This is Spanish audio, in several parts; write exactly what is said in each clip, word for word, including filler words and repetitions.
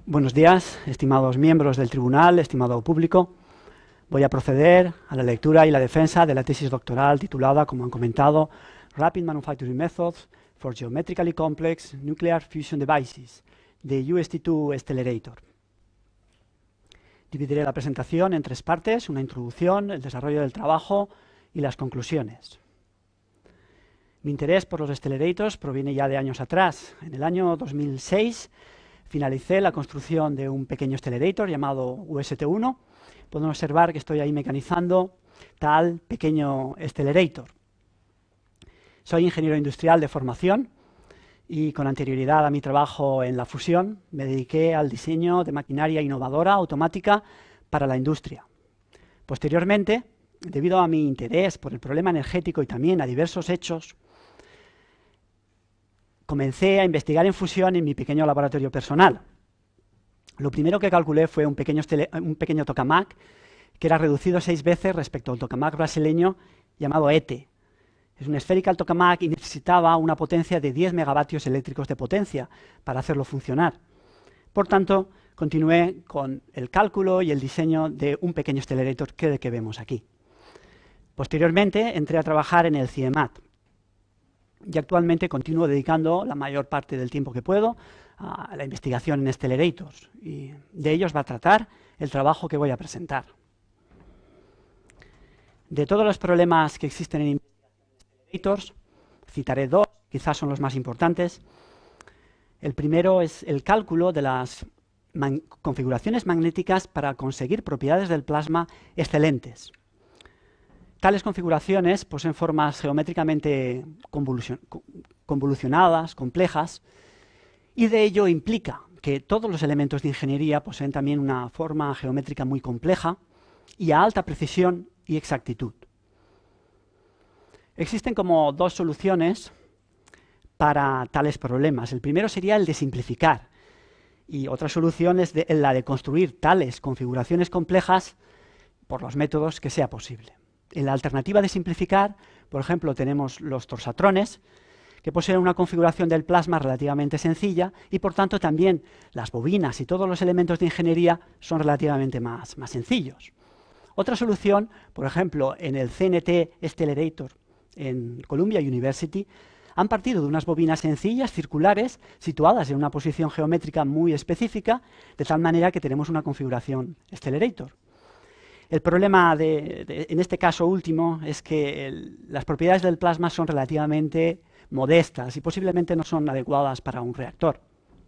Buenos días, estimados miembros del tribunal, estimado público. Voy a proceder a la lectura y la defensa de la tesis doctoral titulada, como han comentado, Rapid Manufacturing Methods for Geometrically Complex Nuclear Fusion Devices, de U S T dos Stellarator. Dividiré la presentación en tres partes, una introducción, el desarrollo del trabajo y las conclusiones. Mi interés por los stellarators proviene ya de años atrás. En el año dos mil seis finalicé la construcción de un pequeño stellarator llamado U S T uno. Pueden observar que estoy ahí mecanizando tal pequeño stellarator. Soy ingeniero industrial de formación y con anterioridad a mi trabajo en la fusión me dediqué al diseño de maquinaria innovadora automática para la industria. Posteriormente, debido a mi interés por el problema energético y también a diversos hechos, comencé a investigar en fusión en mi pequeño laboratorio personal. Lo primero que calculé fue un pequeño, un pequeño tokamak que era reducido seis veces respecto al tokamak brasileño llamado E T E. Es un spherical tokamak y necesitaba una potencia de diez megavatios eléctricos de potencia para hacerlo funcionar. Por tanto, continué con el cálculo y el diseño de un pequeño stellarator que, que vemos aquí. Posteriormente, entré a trabajar en el C I E M A T. Y actualmente continúo dedicando la mayor parte del tiempo que puedo a la investigación en stellarators. Y de ellos va a tratar el trabajo que voy a presentar. De todos los problemas que existen en investigación en stellarators, citaré dos, quizás son los más importantes. El primero es el cálculo de las man- configuraciones magnéticas para conseguir propiedades del plasma excelentes. Tales configuraciones poseen formas geométricamente convolucion convolucionadas, complejas, y de ello implica que todos los elementos de ingeniería poseen también una forma geométrica muy compleja y a alta precisión y exactitud. Existen como dos soluciones para tales problemas. El primero sería el de simplificar, y otra solución es de, la de construir tales configuraciones complejas por los métodos que sea posible. En la alternativa de simplificar, por ejemplo, tenemos los torsatrones, que poseen una configuración del plasma relativamente sencilla y, por tanto, también las bobinas y todos los elementos de ingeniería son relativamente más, más sencillos. Otra solución, por ejemplo, en el C N T Stellarator en Columbia University, han partido de unas bobinas sencillas, circulares, situadas en una posición geométrica muy específica, de tal manera que tenemos una configuración stellarator. El problema de, de, en este caso último es que el, las propiedades del plasma son relativamente modestas y posiblemente no son adecuadas para un reactor.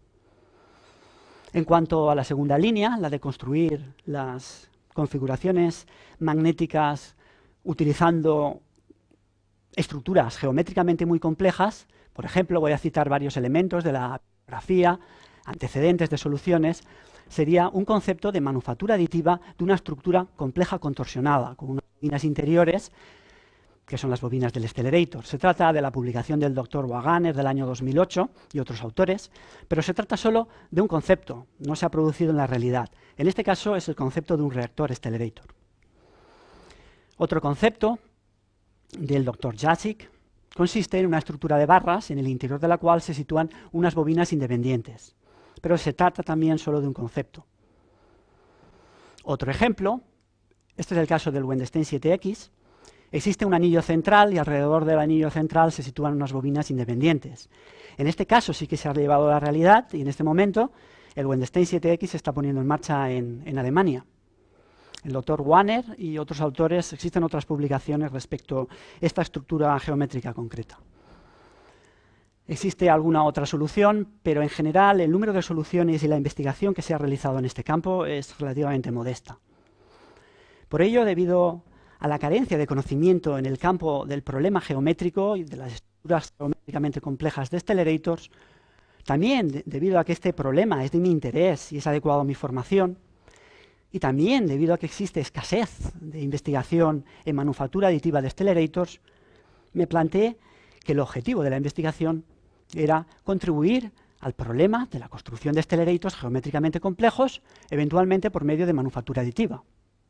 En cuanto a la segunda línea, la de construir las configuraciones magnéticas utilizando estructuras geométricamente muy complejas, por ejemplo, voy a citar varios elementos de la bibliografía, antecedentes de soluciones, sería un concepto de manufactura aditiva de una estructura compleja contorsionada, con unas bobinas interiores, que son las bobinas del stellarator. Se trata de la publicación del doctor Waganer del año dos mil ocho y otros autores, pero se trata solo de un concepto, no se ha producido en la realidad. En este caso es el concepto de un reactor stellarator. Otro concepto del doctor Jacek consiste en una estructura de barras en el interior de la cual se sitúan unas bobinas independientes. Pero se trata también solo de un concepto. Otro ejemplo, este es el caso del Wedenstein siete X. Existe un anillo central y alrededor del anillo central se sitúan unas bobinas independientes. En este caso sí que se ha llevado a la realidad y en este momento el Wedenstein siete X se está poniendo en marcha en, en Alemania. El doctor Wagner y otros autores, existen otras publicaciones respecto a esta estructura geométrica concreta. Existe alguna otra solución, pero en general el número de soluciones y la investigación que se ha realizado en este campo es relativamente modesta. Por ello, debido a la carencia de conocimiento en el campo del problema geométrico y de las estructuras geométricamente complejas de stellarators, también de, debido a que este problema es de mi interés y es adecuado a mi formación, y también debido a que existe escasez de investigación en manufactura aditiva de stellarators, me planteé que el objetivo de la investigación era contribuir al problema de la construcción de stellarators geométricamente complejos, eventualmente por medio de manufactura aditiva.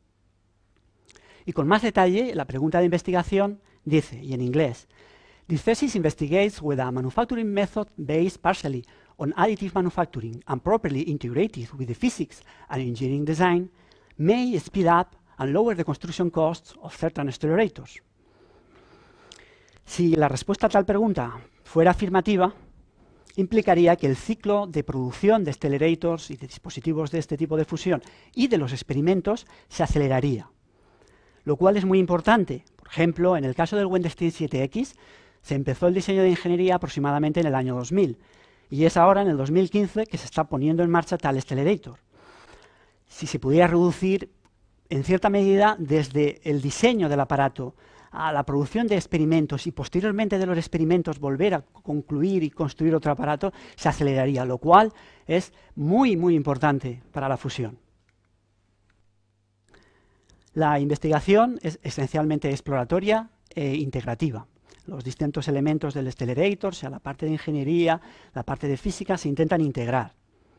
Y con más detalle, la pregunta de investigación dice, y en inglés, This thesis investigates whether a manufacturing method based partially on additive manufacturing and properly integrated with the physics and engineering design may speed up and lower the construction costs of certain stellarators. Si la respuesta a tal pregunta fuera afirmativa, implicaría que el ciclo de producción de stellarators y de dispositivos de este tipo de fusión y de los experimentos se aceleraría, lo cual es muy importante. Por ejemplo, en el caso del Weinstein siete X, se empezó el diseño de ingeniería aproximadamente en el año dos mil, y es ahora, en el dos mil quince, que se está poniendo en marcha tal stellarator. Si se pudiera reducir, en cierta medida, desde el diseño del aparato a la producción de experimentos y posteriormente de los experimentos volver a concluir y construir otro aparato, se aceleraría, lo cual es muy, muy importante para la fusión. La investigación es esencialmente exploratoria e integrativa. Los distintos elementos del stellarator, sea la parte de ingeniería, la parte de física, se intentan integrar.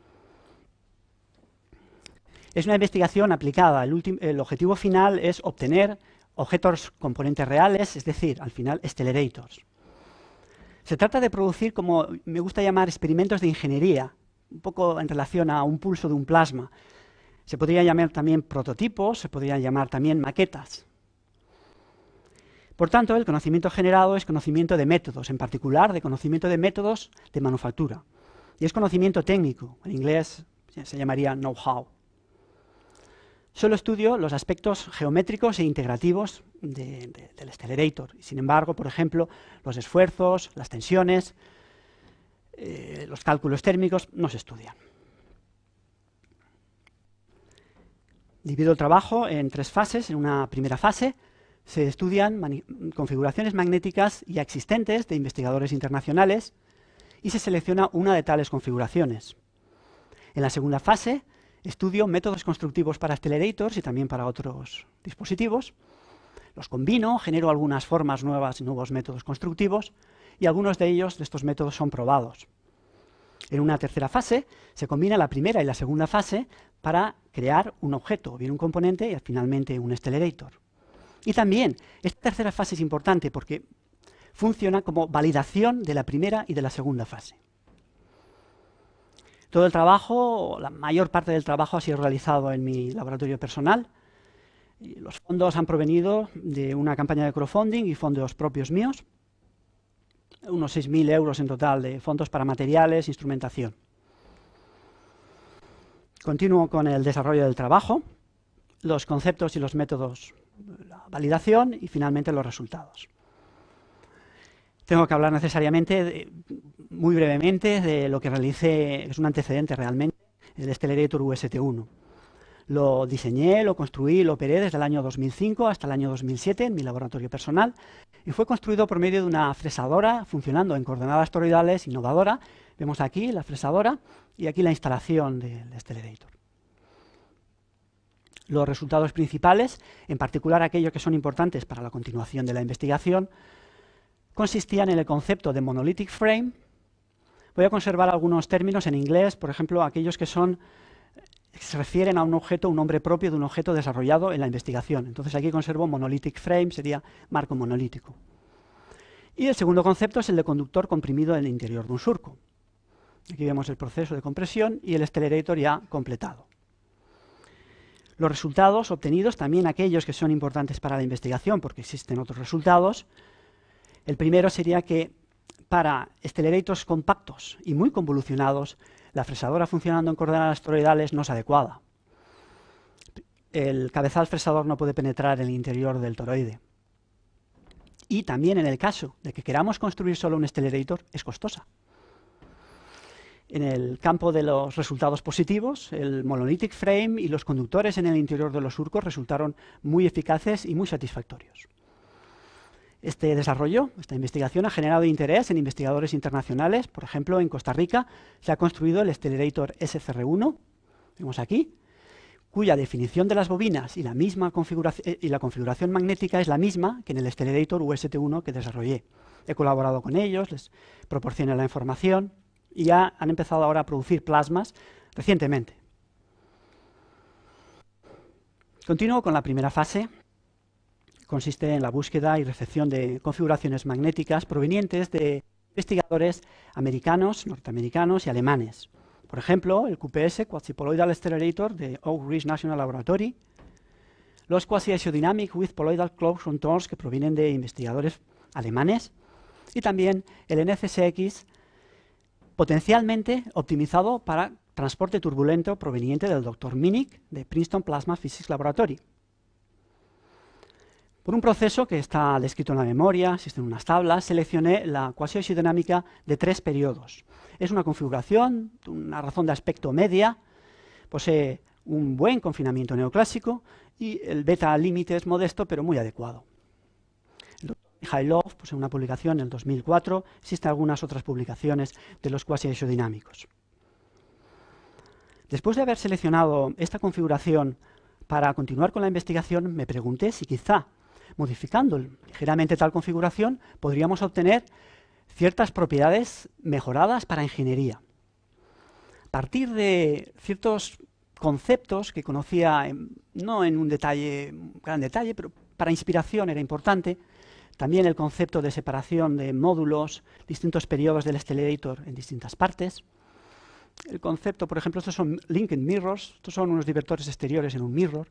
Es una investigación aplicada. El, el objetivo final es obtener objetos componentes reales, es decir, al final, stellarators. Se trata de producir, como me gusta llamar, experimentos de ingeniería, un poco en relación a un pulso de un plasma. Se podría llamar también prototipos, se podrían llamar también maquetas. Por tanto, el conocimiento generado es conocimiento de métodos, en particular de conocimiento de métodos de manufactura. Y es conocimiento técnico, en inglés se llamaría know-how. Solo estudio los aspectos geométricos e integrativos de, de, del stellarator. Sin embargo, por ejemplo, los esfuerzos, las tensiones, eh, los cálculos térmicos no se estudian. Divido el trabajo en tres fases. En una primera fase se estudian configuraciones magnéticas ya existentes de investigadores internacionales y se selecciona una de tales configuraciones. En la segunda fase estudio métodos constructivos para stellarators y también para otros dispositivos. Los combino, genero algunas formas nuevas y nuevos métodos constructivos y algunos de ellos, de estos métodos, son probados. En una tercera fase se combina la primera y la segunda fase para crear un objeto, o bien un componente y finalmente un stellarator. Y también, esta tercera fase es importante porque funciona como validación de la primera y de la segunda fase. Todo el trabajo, la mayor parte del trabajo ha sido realizado en mi laboratorio personal. Y los fondos han provenido de una campaña de crowdfunding y fondos propios míos. Unos seis mil euros en total de fondos para materiales e instrumentación. Continúo con el desarrollo del trabajo, los conceptos y los métodos, la validación y finalmente los resultados. Tengo que hablar necesariamente, de, muy brevemente, de lo que realicé, es un antecedente realmente, el stellarator U S T uno. Lo diseñé, lo construí, lo operé desde el año dos mil cinco hasta el año dos mil siete en mi laboratorio personal y fue construido por medio de una fresadora funcionando en coordenadas toroidales innovadora. Vemos aquí la fresadora y aquí la instalación del stellarator. Los resultados principales, en particular aquellos que son importantes para la continuación de la investigación, consistían en el concepto de monolithic frame. Voy a conservar algunos términos en inglés, por ejemplo, aquellos que son se refieren a un objeto, un nombre propio de un objeto desarrollado en la investigación. Entonces aquí conservo monolithic frame, sería marco monolítico. Y el segundo concepto es el de conductor comprimido en el interior de un surco. Aquí vemos el proceso de compresión y el stellarator ya completado. Los resultados obtenidos, también aquellos que son importantes para la investigación, porque existen otros resultados. El primero sería que para stellarators compactos y muy convolucionados, la fresadora funcionando en coordenadas toroidales no es adecuada. El cabezal fresador no puede penetrar en el interior del toroide. Y también en el caso de que queramos construir solo un stellarator, es costosa. En el campo de los resultados positivos, el monolithic frame y los conductores en el interior de los surcos resultaron muy eficaces y muy satisfactorios. Este desarrollo, esta investigación, ha generado interés en investigadores internacionales. Por ejemplo, en Costa Rica se ha construido el stellarator S C R uno, vemos aquí, cuya definición de las bobinas y la, misma configuración, y la configuración magnética es la misma que en el stellarator U S T uno que desarrollé. He colaborado con ellos, les proporcioné la información y ya han empezado ahora a producir plasmas recientemente. Continúo con la primera fase. Consiste en la búsqueda y recepción de configuraciones magnéticas provenientes de investigadores americanos, norteamericanos y alemanes. Por ejemplo, el Q P S, Quasi-Poloidal Stellarator, de Oak Ridge National Laboratory, los Quasi-Isodynamic with Poloidal Closed Contours, que provienen de investigadores alemanes, y también el N C S X, potencialmente optimizado para transporte turbulento proveniente del doctor Minnick, de Princeton Plasma Physics Laboratory. Por un proceso que está descrito en la memoria, existen unas tablas, seleccioné la cuasi-isodinámica de tres periodos. Es una configuración, una razón de aspecto media, posee un buen confinamiento neoclásico y el beta límite es modesto pero muy adecuado. El doctor Mijailov posee una publicación en el dos mil cuatro, existen algunas otras publicaciones de los cuasi-isodinámicos. Después de haber seleccionado esta configuración para continuar con la investigación, me pregunté si quizá modificando ligeramente tal configuración, podríamos obtener ciertas propiedades mejoradas para ingeniería. A partir de ciertos conceptos que conocía, en, no en un detalle, gran detalle, pero para inspiración era importante, también el concepto de separación de módulos, distintos periodos del stellarator en distintas partes. El concepto, por ejemplo, estos son linked mirrors, estos son unos divertores exteriores en un mirror.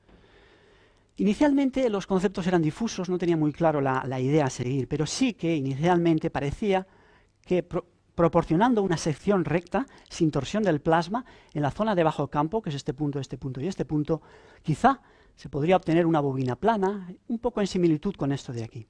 Inicialmente los conceptos eran difusos, no tenía muy claro la, la idea a seguir, pero sí que inicialmente parecía que pro, proporcionando una sección recta, sin torsión del plasma, en la zona de bajo campo, que es este punto, este punto y este punto, quizá se podría obtener una bobina plana, un poco en similitud con esto de aquí.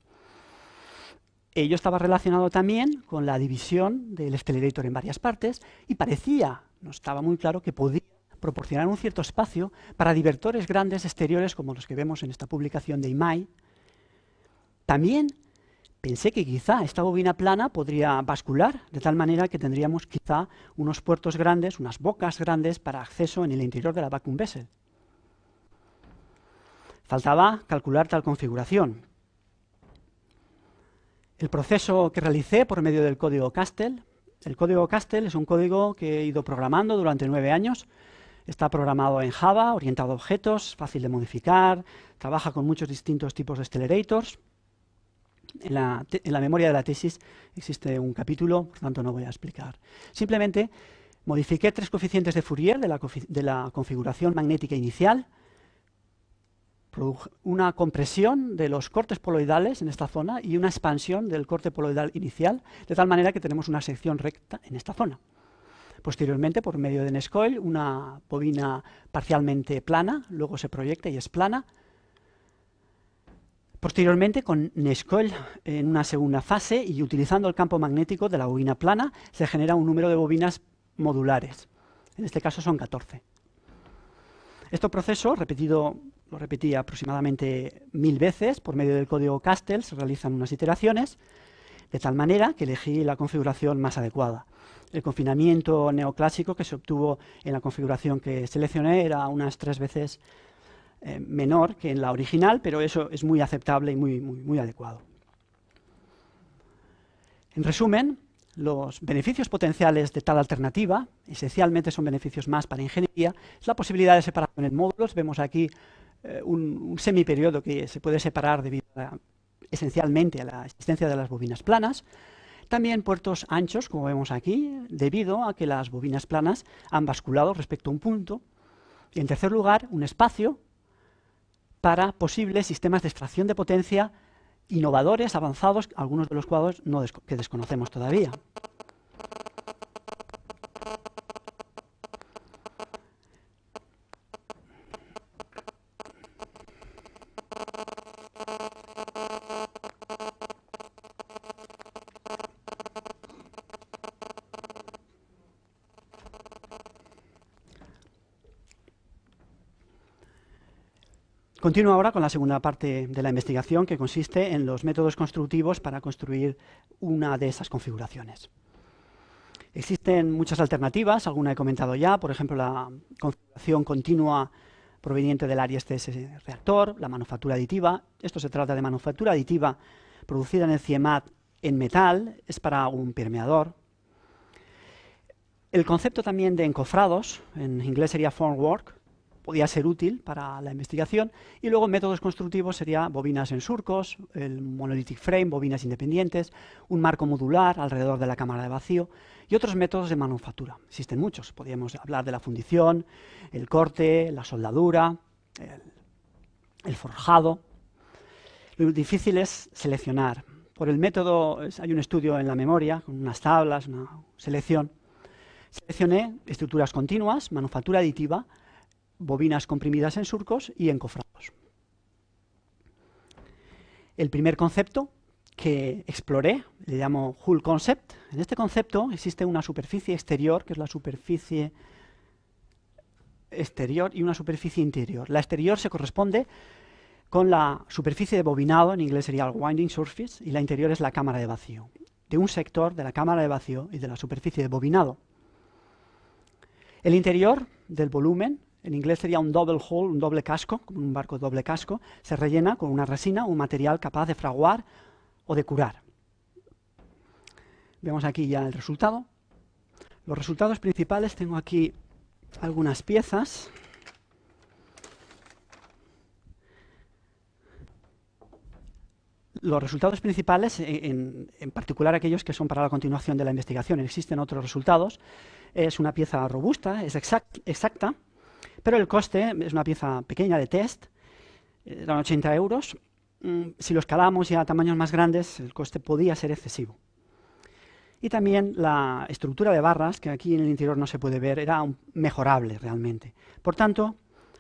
Ello estaba relacionado también con la división del stellarator en varias partes y parecía, no estaba muy claro, que podía proporcionar un cierto espacio para divertores grandes exteriores como los que vemos en esta publicación de I M A I. También pensé que quizá esta bobina plana podría bascular de tal manera que tendríamos quizá unos puertos grandes, unas bocas grandes para acceso en el interior de la vacuum vessel. Faltaba calcular tal configuración. El proceso que realicé por medio del código Castle. El código Castle es un código que he ido programando durante nueve años. Está programado en Java, orientado a objetos, fácil de modificar, trabaja con muchos distintos tipos de stellarators. En la, en la memoria de la tesis existe un capítulo, por tanto no voy a explicar. Simplemente modifiqué tres coeficientes de Fourier de la, de la configuración magnética inicial, produje una compresión de los cortes poloidales en esta zona y una expansión del corte poloidal inicial, de tal manera que tenemos una sección recta en esta zona. Posteriormente, por medio de Nescoil, una bobina parcialmente plana, luego se proyecta y es plana. Posteriormente, con Nescoil en una segunda fase y utilizando el campo magnético de la bobina plana, se genera un número de bobinas modulares. En este caso son catorce. Este proceso, repetido, lo repetí aproximadamente mil veces, por medio del código Castle, se realizan unas iteraciones, de tal manera que elegí la configuración más adecuada. El confinamiento neoclásico que se obtuvo en la configuración que seleccioné era unas tres veces eh, menor que en la original, pero eso es muy aceptable y muy, muy, muy adecuado. En resumen, los beneficios potenciales de tal alternativa, esencialmente son beneficios más para ingeniería, es la posibilidad de separación en módulos. Vemos aquí eh, un, un semiperiodo que se puede separar debido a, esencialmente a la existencia de las bobinas planas. También puertos anchos, como vemos aquí, debido a que las bobinas planas han basculado respecto a un punto. Y en tercer lugar, un espacio para posibles sistemas de extracción de potencia innovadores, avanzados, algunos de los cuales no des- que desconocemos todavía. Continúo ahora con la segunda parte de la investigación, que consiste en los métodos constructivos para construir una de esas configuraciones. Existen muchas alternativas, alguna he comentado ya, por ejemplo, la configuración continua proveniente del Aries T S reactor, la manufactura aditiva. Esto se trata de manufactura aditiva producida en el CIEMAT en metal, es para un permeador. El concepto también de encofrados, en inglés sería formwork, podía ser útil para la investigación. Y luego métodos constructivos sería bobinas en surcos, el monolithic frame, bobinas independientes, un marco modular alrededor de la cámara de vacío y otros métodos de manufactura. Existen muchos. Podríamos hablar de la fundición, el corte, la soldadura, el, el forjado. Lo difícil es seleccionar. Por el método, hay un estudio en la memoria, con unas tablas, una selección. Seleccioné estructuras continuas, manufactura aditiva, bobinas comprimidas en surcos y encofrados. El primer concepto que exploré le llamo Hull Concept. En este concepto existe una superficie exterior, que es la superficie exterior, y una superficie interior. La exterior se corresponde con la superficie de bobinado, en inglés sería el winding surface, y la interior es la cámara de vacío, de un sector de la cámara de vacío y de la superficie de bobinado. El interior del volumen, en inglés sería un double hull, un doble casco, como un barco de doble casco, se rellena con una resina, un material capaz de fraguar o de curar. Vemos aquí ya el resultado. Los resultados principales, tengo aquí algunas piezas. Los resultados principales, en, en particular aquellos que son para la continuación de la investigación, existen otros resultados. Es una pieza robusta, es exact, exacta, pero el coste es una pieza pequeña de test, eran ochenta euros. Si lo escalamos ya a tamaños más grandes, el coste podía ser excesivo. Y también la estructura de barras, que aquí en el interior no se puede ver, era mejorable realmente. Por tanto,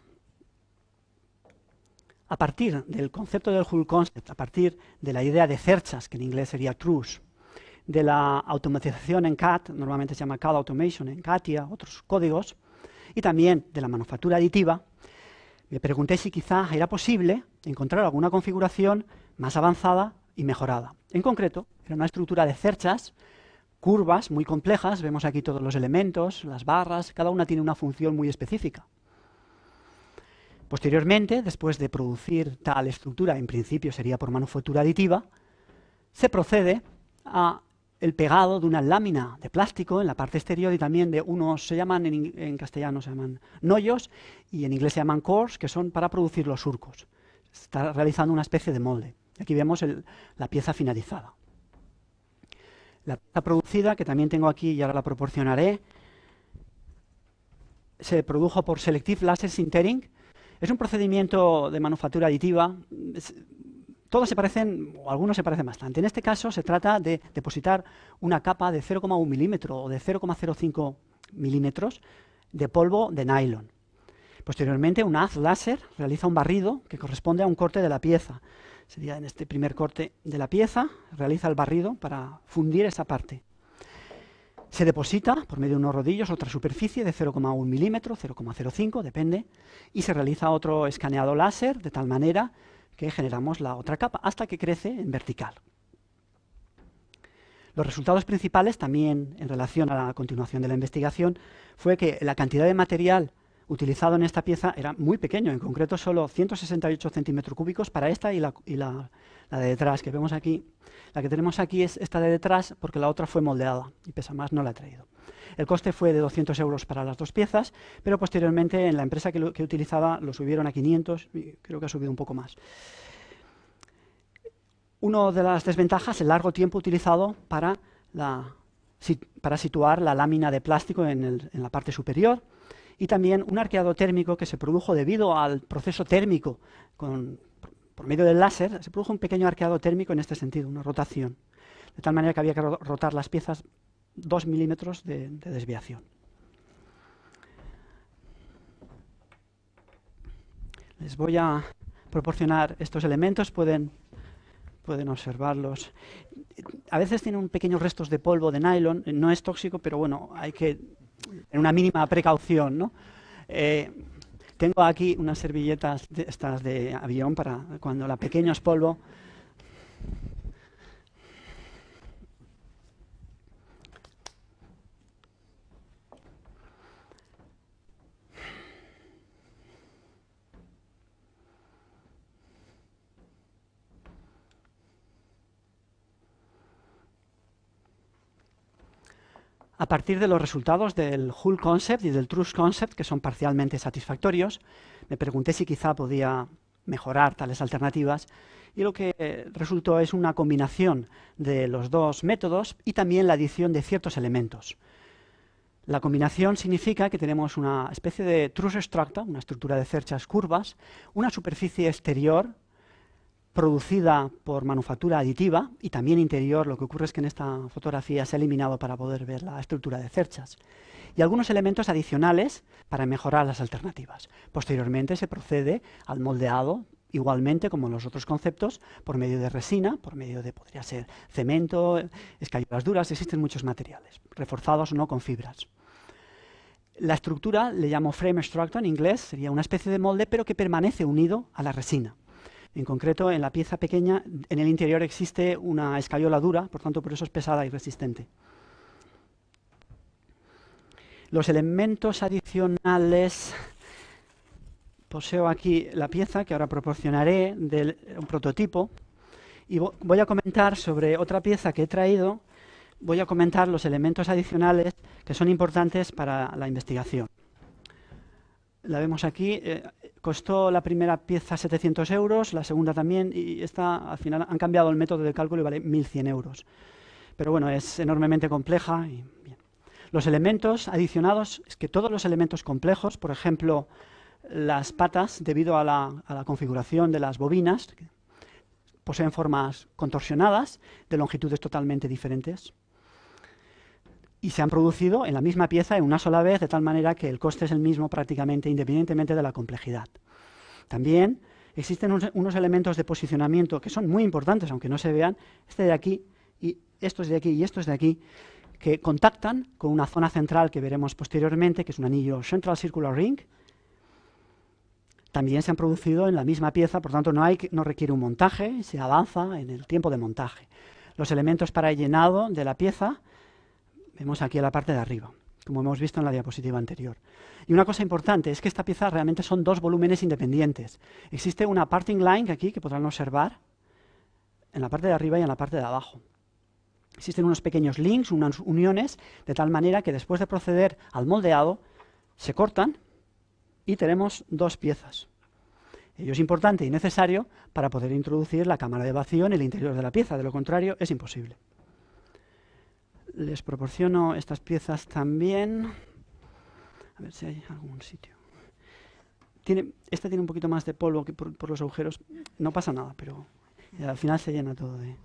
a partir del concepto del Hull Concept, a partir de la idea de cerchas, que en inglés sería truss, de la automatización en C A D, normalmente se llama C A D Automation en CATIA, otros códigos, y también de la manufactura aditiva, me pregunté si quizá era posible encontrar alguna configuración más avanzada y mejorada. En concreto, era una estructura de cerchas, curvas muy complejas, vemos aquí todos los elementos, las barras, cada una tiene una función muy específica. Posteriormente, después de producir tal estructura, en principio sería por manufactura aditiva, se procede a el pegado de una lámina de plástico en la parte exterior y también de unos, se llaman en, en castellano, se llaman nollos y en inglés se llaman cores, que son para producir los surcos. Se está realizando una especie de molde. Aquí vemos el, la pieza finalizada. La pieza producida, que también tengo aquí y ahora la proporcionaré, se produjo por Selective Laser Sintering. Es un procedimiento de manufactura aditiva. Es, todos se parecen, o algunos se parecen bastante. En este caso se trata de depositar una capa de cero coma uno milímetro o de cero coma cero cinco milímetros de polvo de nylon. Posteriormente, un haz láser realiza un barrido que corresponde a un corte de la pieza. Sería en este primer corte de la pieza, realiza el barrido para fundir esa parte. Se deposita por medio de unos rodillos otra superficie de cero coma uno milímetro, cero coma cero cinco, depende, y se realiza otro escaneado láser de tal manera que generamos la otra capa hasta que crece en vertical. Los resultados principales, también en relación a la continuación de la investigación, fue que la cantidad de material utilizado en esta pieza era muy pequeño, en concreto solo ciento sesenta y ocho centímetros cúbicos para esta y, la, y la, la de detrás, que vemos aquí. La que tenemos aquí es esta de detrás porque la otra fue moldeada y pesa más, no la he traído. El coste fue de doscientos euros para las dos piezas, pero posteriormente en la empresa que, lo, que utilizaba lo subieron a quinientos y creo que ha subido un poco más. Una de las desventajas, el largo tiempo utilizado para, la, para situar la lámina de plástico en, el, en la parte superior, y también un arqueado térmico que se produjo debido al proceso térmico con, por medio del láser. Se produjo un pequeño arqueado térmico en este sentido, una rotación, de tal manera que había que rotar las piezas dos milímetros de, de desviación. Les voy a proporcionar estos elementos, pueden, pueden observarlos. A veces tienen un pequeños restos de polvo de nylon, no es tóxico, pero bueno, hay que en una mínima precaución, ¿no? Eh, tengo aquí unas servilletas de estas de avión para cuando la pequeño es polvo. A partir de los resultados del Hull Concept y del Truss Concept, que son parcialmente satisfactorios, me pregunté si quizá podía mejorar tales alternativas, y lo que eh, resultó es una combinación de los dos métodos y también la adición de ciertos elementos. La combinación significa que tenemos una especie de truss structure, una estructura de cerchas curvas, una superficie exterior producida por manufactura aditiva y también interior. Lo que ocurre es que en esta fotografía se ha eliminado para poder ver la estructura de cerchas. Y algunos elementos adicionales para mejorar las alternativas. Posteriormente se procede al moldeado, igualmente como en los otros conceptos, por medio de resina, por medio de, podría ser cemento, escayolas duras, existen muchos materiales, reforzados o no con fibras. La estructura le llamo frame structure en inglés, sería una especie de molde, pero que permanece unido a la resina. En concreto, en la pieza pequeña, en el interior existe una escayola dura, por tanto, por eso es pesada y resistente. Los elementos adicionales, poseo aquí la pieza que ahora proporcionaré de un prototipo y voy a comentar sobre otra pieza que he traído, voy a comentar los elementos adicionales que son importantes para la investigación. La vemos aquí, eh, costó la primera pieza setecientos euros, la segunda también, y esta al final han cambiado el método de cálculo y vale mil cien euros. Pero bueno, es enormemente compleja. Y bien. Los elementos adicionados, es que todos los elementos complejos, por ejemplo, las patas, debido a la, a la configuración de las bobinas, poseen formas contorsionadas de longitudes totalmente diferentes. Y se han producido en la misma pieza en una sola vez, de tal manera que el coste es el mismo prácticamente, independientemente de la complejidad. También existen unos, unos elementos de posicionamiento que son muy importantes, aunque no se vean, este de aquí, y estos de aquí y estos de aquí, que contactan con una zona central que veremos posteriormente, que es un anillo Central Circular Ring. También se han producido en la misma pieza, por tanto no, hay, no requiere un montaje, se avanza en el tiempo de montaje. Los elementos para el llenado de la pieza vemos aquí en la parte de arriba, como hemos visto en la diapositiva anterior. Y una cosa importante es que esta pieza realmente son dos volúmenes independientes. Existe una parting line aquí que podrán observar en la parte de arriba y en la parte de abajo. Existen unos pequeños links, unas uniones, de tal manera que después de proceder al moldeado, se cortan y tenemos dos piezas. Ello es importante y necesario para poder introducir la cámara de vacío en el interior de la pieza, de lo contrario es imposible. Les proporciono estas piezas también. A ver si hay algún sitio. Tiene, esta tiene un poquito más de polvo que por, por los agujeros. No pasa nada, pero al final se llena todo de...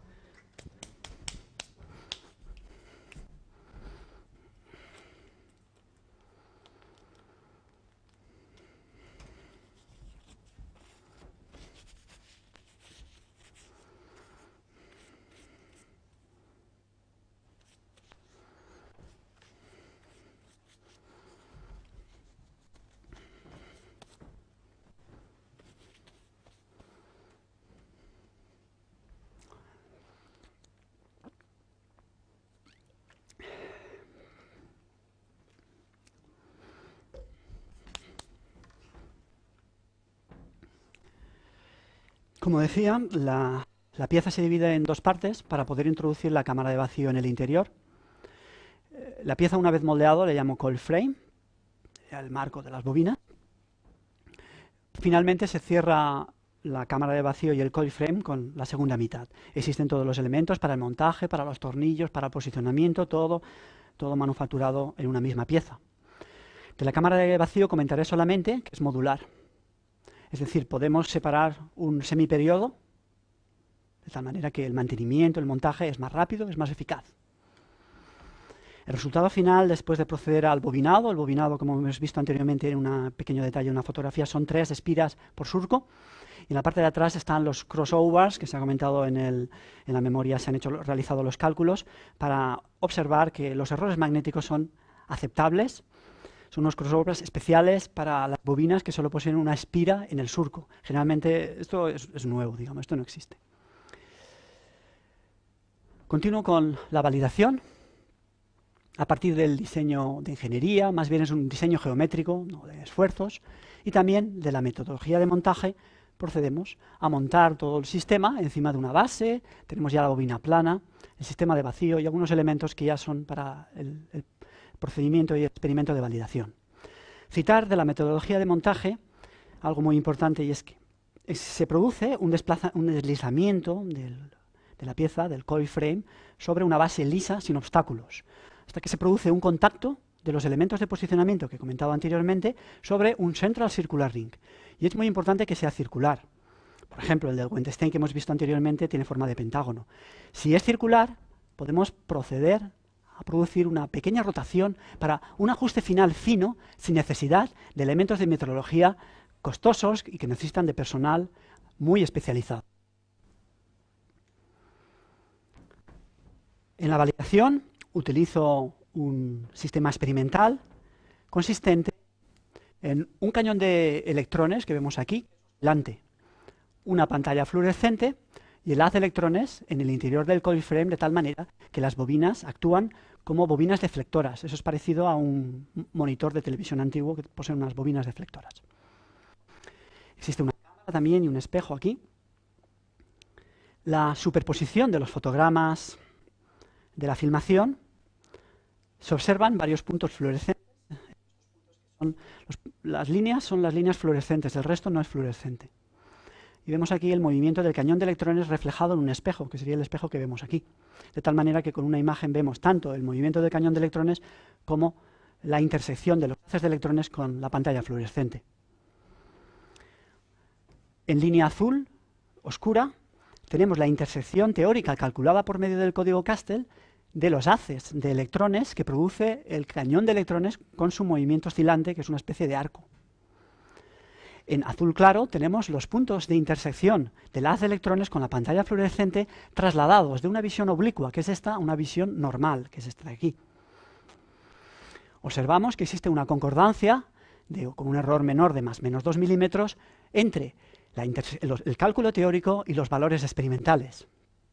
Como decía, la, la pieza se divide en dos partes para poder introducir la cámara de vacío en el interior. Eh, la pieza, una vez moldeado, le llamo coil frame, el marco de las bobinas. Finalmente se cierra la cámara de vacío y el coil frame con la segunda mitad. Existen todos los elementos para el montaje, para los tornillos, para el posicionamiento, todo, todo manufacturado en una misma pieza. De la cámara de vacío comentaré solamente que es modular. Es decir, podemos separar un semiperiodo de tal manera que el mantenimiento, el montaje es más rápido, es más eficaz. El resultado final, después de proceder al bobinado, el bobinado, como hemos visto anteriormente en un pequeño detalle en una fotografía, son tres espiras por surco. Y en la parte de atrás están los crossovers, que se ha comentado en, el, en la memoria, se han hecho, realizado los cálculos, para observar que los errores magnéticos son aceptables. Son unos crossovers especiales para las bobinas que solo poseen una espira en el surco. Generalmente esto es, es nuevo, digamos, esto no existe. Continúo con la validación. A partir del diseño de ingeniería, más bien es un diseño geométrico, no de esfuerzos, y también de la metodología de montaje, procedemos a montar todo el sistema encima de una base. Tenemos ya la bobina plana, el sistema de vacío y algunos elementos que ya son para el, el procedimiento y experimento de validación. Citar de la metodología de montaje algo muy importante, y es que se produce un, desplaza, un deslizamiento del, de la pieza, del coil frame, sobre una base lisa sin obstáculos, hasta que se produce un contacto de los elementos de posicionamiento que he comentado anteriormente sobre un central circular ring. Y es muy importante que sea circular. Por ejemplo, el del Weinstein que hemos visto anteriormente tiene forma de pentágono. Si es circular, podemos proceder a producir una pequeña rotación para un ajuste final fino, sin necesidad de elementos de metrología costosos y que necesitan de personal muy especializado. En la validación utilizo un sistema experimental consistente en un cañón de electrones que vemos aquí, delante, una pantalla fluorescente y el haz de electrones en el interior del coil frame, de tal manera que las bobinas actúan como bobinas deflectoras. Eso es parecido a un monitor de televisión antiguo que posee unas bobinas deflectoras. Existe una cámara también y un espejo aquí. La superposición de los fotogramas de la filmación, se observan varios puntos fluorescentes. Son los, las líneas son las líneas fluorescentes, el resto no es fluorescente. Y vemos aquí el movimiento del cañón de electrones reflejado en un espejo, que sería el espejo que vemos aquí. De tal manera que con una imagen vemos tanto el movimiento del cañón de electrones como la intersección de los haces de electrones con la pantalla fluorescente. En línea azul, oscura, tenemos la intersección teórica calculada por medio del código Castel de los haces de electrones que produce el cañón de electrones con su movimiento oscilante, que es una especie de arco. En azul claro tenemos los puntos de intersección del haz de electrones con la pantalla fluorescente trasladados de una visión oblicua, que es esta, a una visión normal, que es esta de aquí. Observamos que existe una concordancia, de, con un error menor de más menos dos milímetros, entre la los, el cálculo teórico y los valores experimentales.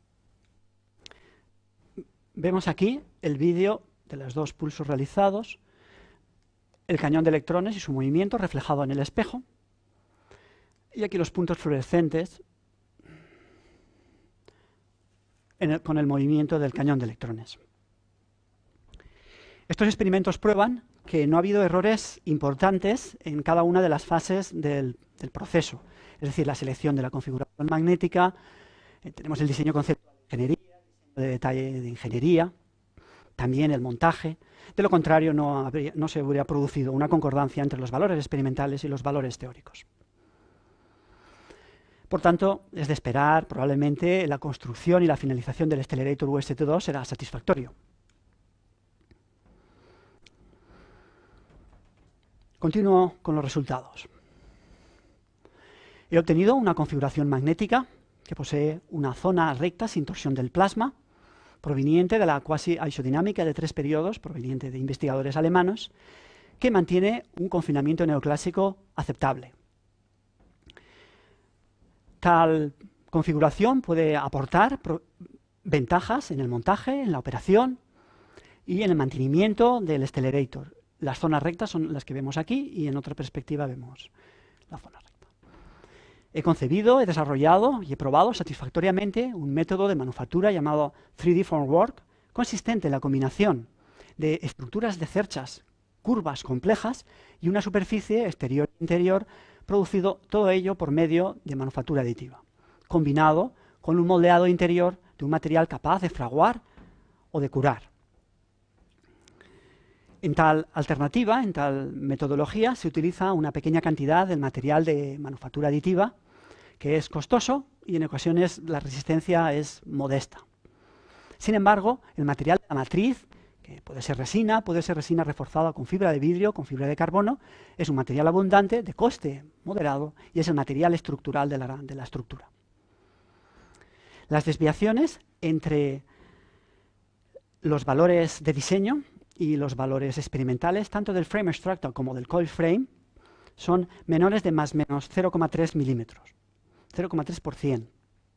Vemos aquí el vídeo de los dos pulsos realizados, el cañón de electrones y su movimiento reflejado en el espejo, y aquí los puntos fluorescentes en el, con el movimiento del cañón de electrones. Estos experimentos prueban que no ha habido errores importantes en cada una de las fases del, del proceso, es decir, la selección de la configuración magnética, eh, tenemos el diseño conceptual de ingeniería, de detalle de ingeniería, también el montaje. De lo contrario, no, habría, no se habría producido una concordancia entre los valores experimentales y los valores teóricos. Por tanto, es de esperar, probablemente, la construcción y la finalización del Stellarator U S T dos será satisfactorio. Continúo con los resultados. He obtenido una configuración magnética que posee una zona recta sin torsión del plasma, proveniente de la cuasi isodinámica de tres periodos, proveniente de investigadores alemanes, que mantiene un confinamiento neoclásico aceptable. Tal configuración puede aportar ventajas en el montaje, en la operación y en el mantenimiento del Stellarator. Las zonas rectas son las que vemos aquí y en otra perspectiva vemos la zona recta. He concebido, he desarrollado y he probado satisfactoriamente un método de manufactura llamado tres D Formwork, consistente en la combinación de estructuras de cerchas, curvas complejas y una superficie exterior e interior, producido todo ello por medio de manufactura aditiva, combinado con un moldeado interior de un material capaz de fraguar o de curar. En tal alternativa, en tal metodología, se utiliza una pequeña cantidad del material de manufactura aditiva, que es costoso y en ocasiones la resistencia es modesta. Sin embargo, el material de la matriz, que puede ser resina, puede ser resina reforzada con fibra de vidrio, con fibra de carbono, es un material abundante, de coste moderado, y es el material estructural de la, de la estructura. Las desviaciones entre los valores de diseño y los valores experimentales, tanto del frame structure como del coil frame, son menores de más o menos cero coma tres milímetros, cero coma tres por ciento.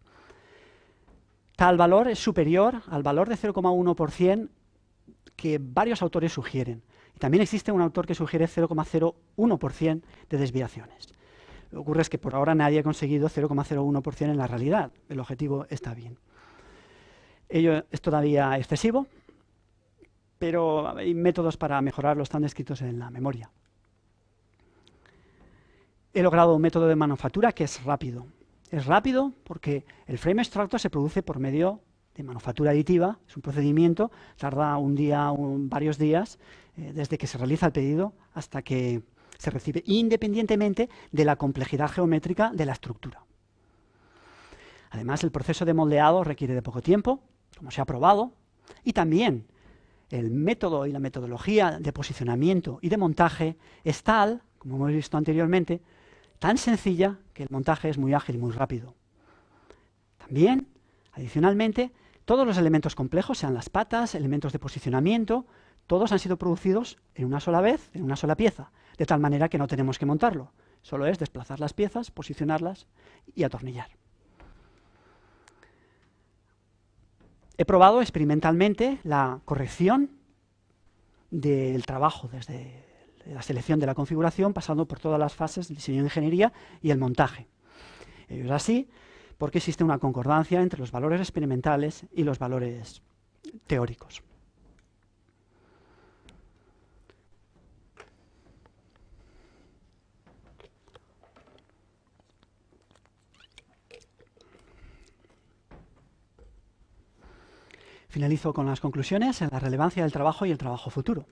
Tal valor es superior al valor de cero coma uno por ciento que varios autores sugieren. Y también existe un autor que sugiere cero coma cero uno por ciento de desviaciones. Lo que ocurre es que por ahora nadie ha conseguido cero coma cero uno por ciento en la realidad. El objetivo está bien. Ello es todavía excesivo. pero hay métodos para mejorarlos, están descritos en la memoria. He logrado un método de manufactura que es rápido. Es rápido porque el frame extractor se produce por medio de manufactura aditiva, es un procedimiento, tarda un día, un, varios días, eh, desde que se realiza el pedido hasta que se recibe, independientemente de la complejidad geométrica de la estructura. Además, el proceso de moldeado requiere de poco tiempo, como se ha probado, y también el método y la metodología de posicionamiento y de montaje es tal, como hemos visto anteriormente, tan sencilla que el montaje es muy ágil y muy rápido. También, adicionalmente, todos los elementos complejos, sean las patas, elementos de posicionamiento, todos han sido producidos en una sola vez, en una sola pieza, de tal manera que no tenemos que montarlo. Solo es desplazar las piezas, posicionarlas y atornillar. He probado experimentalmente la corrección del trabajo desde la selección de la configuración, pasando por todas las fases de diseño de ingeniería y el montaje. Ello es así porque existe una concordancia entre los valores experimentales y los valores teóricos. Finalizo con las conclusiones en la relevancia del trabajo y el trabajo futuro.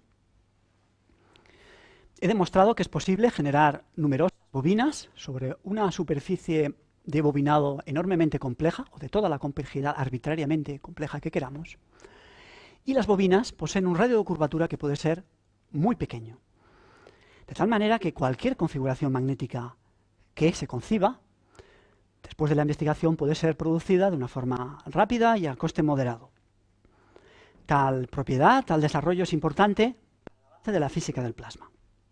He demostrado que es posible generar numerosas bobinas sobre una superficie de bobinado enormemente compleja, o de toda la complejidad arbitrariamente compleja que queramos, y las bobinas poseen un radio de curvatura que puede ser muy pequeño. De tal manera que cualquier configuración magnética que se conciba, después de la investigación, puede ser producida de una forma rápida y a coste moderado. Tal propiedad, tal desarrollo es importante para la base de la física del plasma.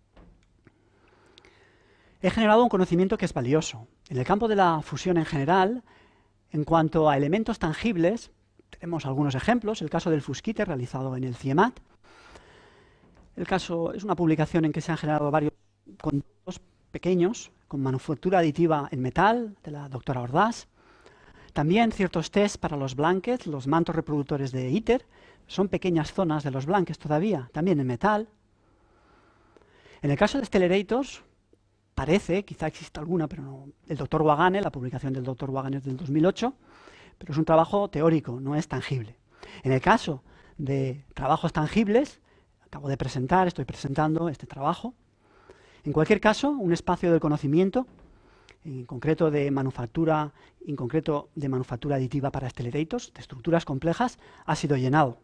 He generado un conocimiento que es valioso. En el campo de la fusión en general, en cuanto a elementos tangibles, tenemos algunos ejemplos. El caso del fusquite realizado en el CIEMAT. El caso es una publicación en que se han generado varios conductos pequeños con manufactura aditiva en metal de la doctora Ordaz. También ciertos tests para los blankets, los mantos reproductores de ITER. Son pequeñas zonas de los blankets todavía, también en metal. En el caso de stellarators, parece, quizá exista alguna, pero no, el doctor Wagane, la publicación del doctor Wagane es del dos mil ocho, pero es un trabajo teórico, no es tangible. En el caso de trabajos tangibles, acabo de presentar, estoy presentando este trabajo. En cualquier caso, un espacio del conocimiento, en concreto de manufactura, en concreto de manufactura aditiva para stellarators, de estructuras complejas, ha sido llenado.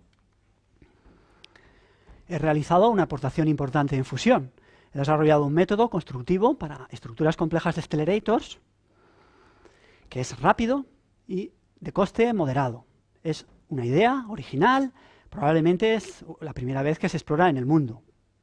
He realizado una aportación importante en fusión. He desarrollado un método constructivo para estructuras complejas de stellarators que es rápido y de coste moderado. Es una idea original, probablemente es la primera vez que se explora en el mundo.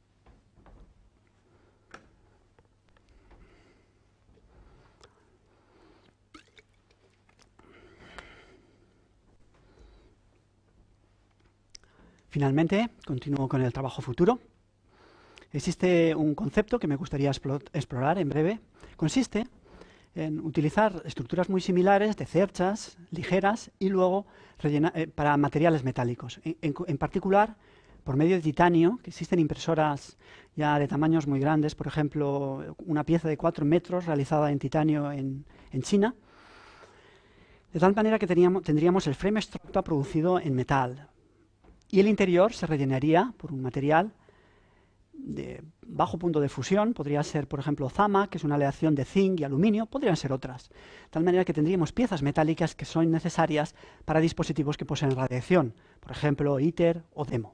Finalmente, continúo con el trabajo futuro. Existe un concepto que me gustaría explorar en breve. Consiste en utilizar estructuras muy similares de cerchas ligeras y luego rellenar, eh, para materiales metálicos. En, en, en particular, por medio de titanio, que existen impresoras ya de tamaños muy grandes, por ejemplo, una pieza de cuatro metros realizada en titanio en, en China, de tal manera que teníamos, tendríamos el frame extractor producido en metal y el interior se rellenaría por un material de bajo punto de fusión, podría ser, por ejemplo, zama, que es una aleación de zinc y aluminio, podrían ser otras. De tal manera que tendríamos piezas metálicas que son necesarias para dispositivos que poseen radiación, por ejemplo, ITER o DEMO.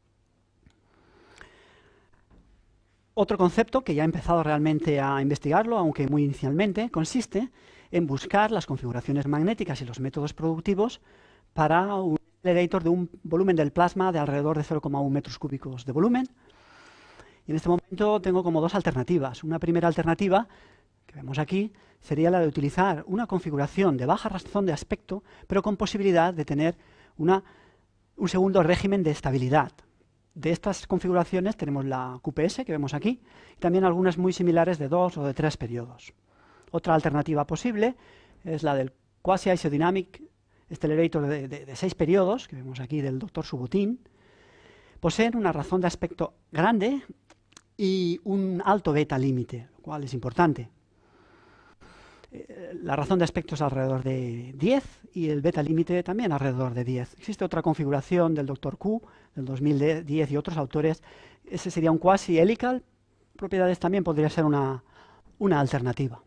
Otro concepto que ya he empezado realmente a investigarlo, aunque muy inicialmente, consiste en buscar las configuraciones magnéticas y los métodos productivos para un accelerator de un volumen del plasma de alrededor de cero coma uno metros cúbicos de volumen. Y en este momento tengo como dos alternativas. Una primera alternativa, que vemos aquí, sería la de utilizar una configuración de baja razón de aspecto, pero con posibilidad de tener una, un segundo régimen de estabilidad. De estas configuraciones tenemos la Q P S, que vemos aquí, y también algunas muy similares de dos o de tres periodos. Otra alternativa posible es la del Quasi-Isodynamic Accelerator de, de, de seis periodos, que vemos aquí del doctor Subotin, Poseen una razón de aspecto grande y un alto beta límite, lo cual es importante. Eh, la razón de aspecto es alrededor de diez y el beta límite también alrededor de diez. Existe otra configuración del doctor Q del dos mil diez y otros autores. Ese sería un quasi helical. Propiedades también podría ser una, una alternativa.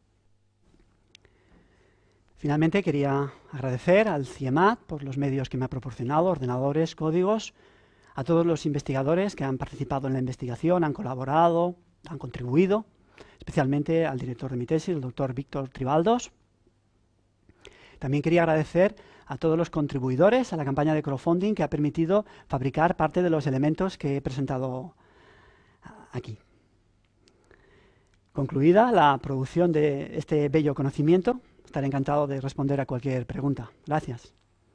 Finalmente, quería agradecer al CIEMAT por los medios que me ha proporcionado, ordenadores, códigos, a todos los investigadores que han participado en la investigación, han colaborado, han contribuido, especialmente al director de mi tesis, el doctor Víctor Tribaldos. También quería agradecer a todos los contribuidores a la campaña de crowdfunding que ha permitido fabricar parte de los elementos que he presentado aquí. Concluida la producción de este bello conocimiento, estaré encantado de responder a cualquier pregunta. Gracias.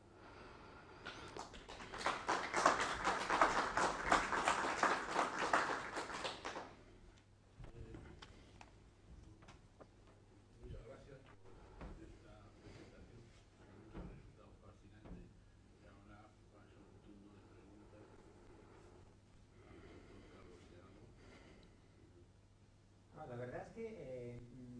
La verdad es que eh,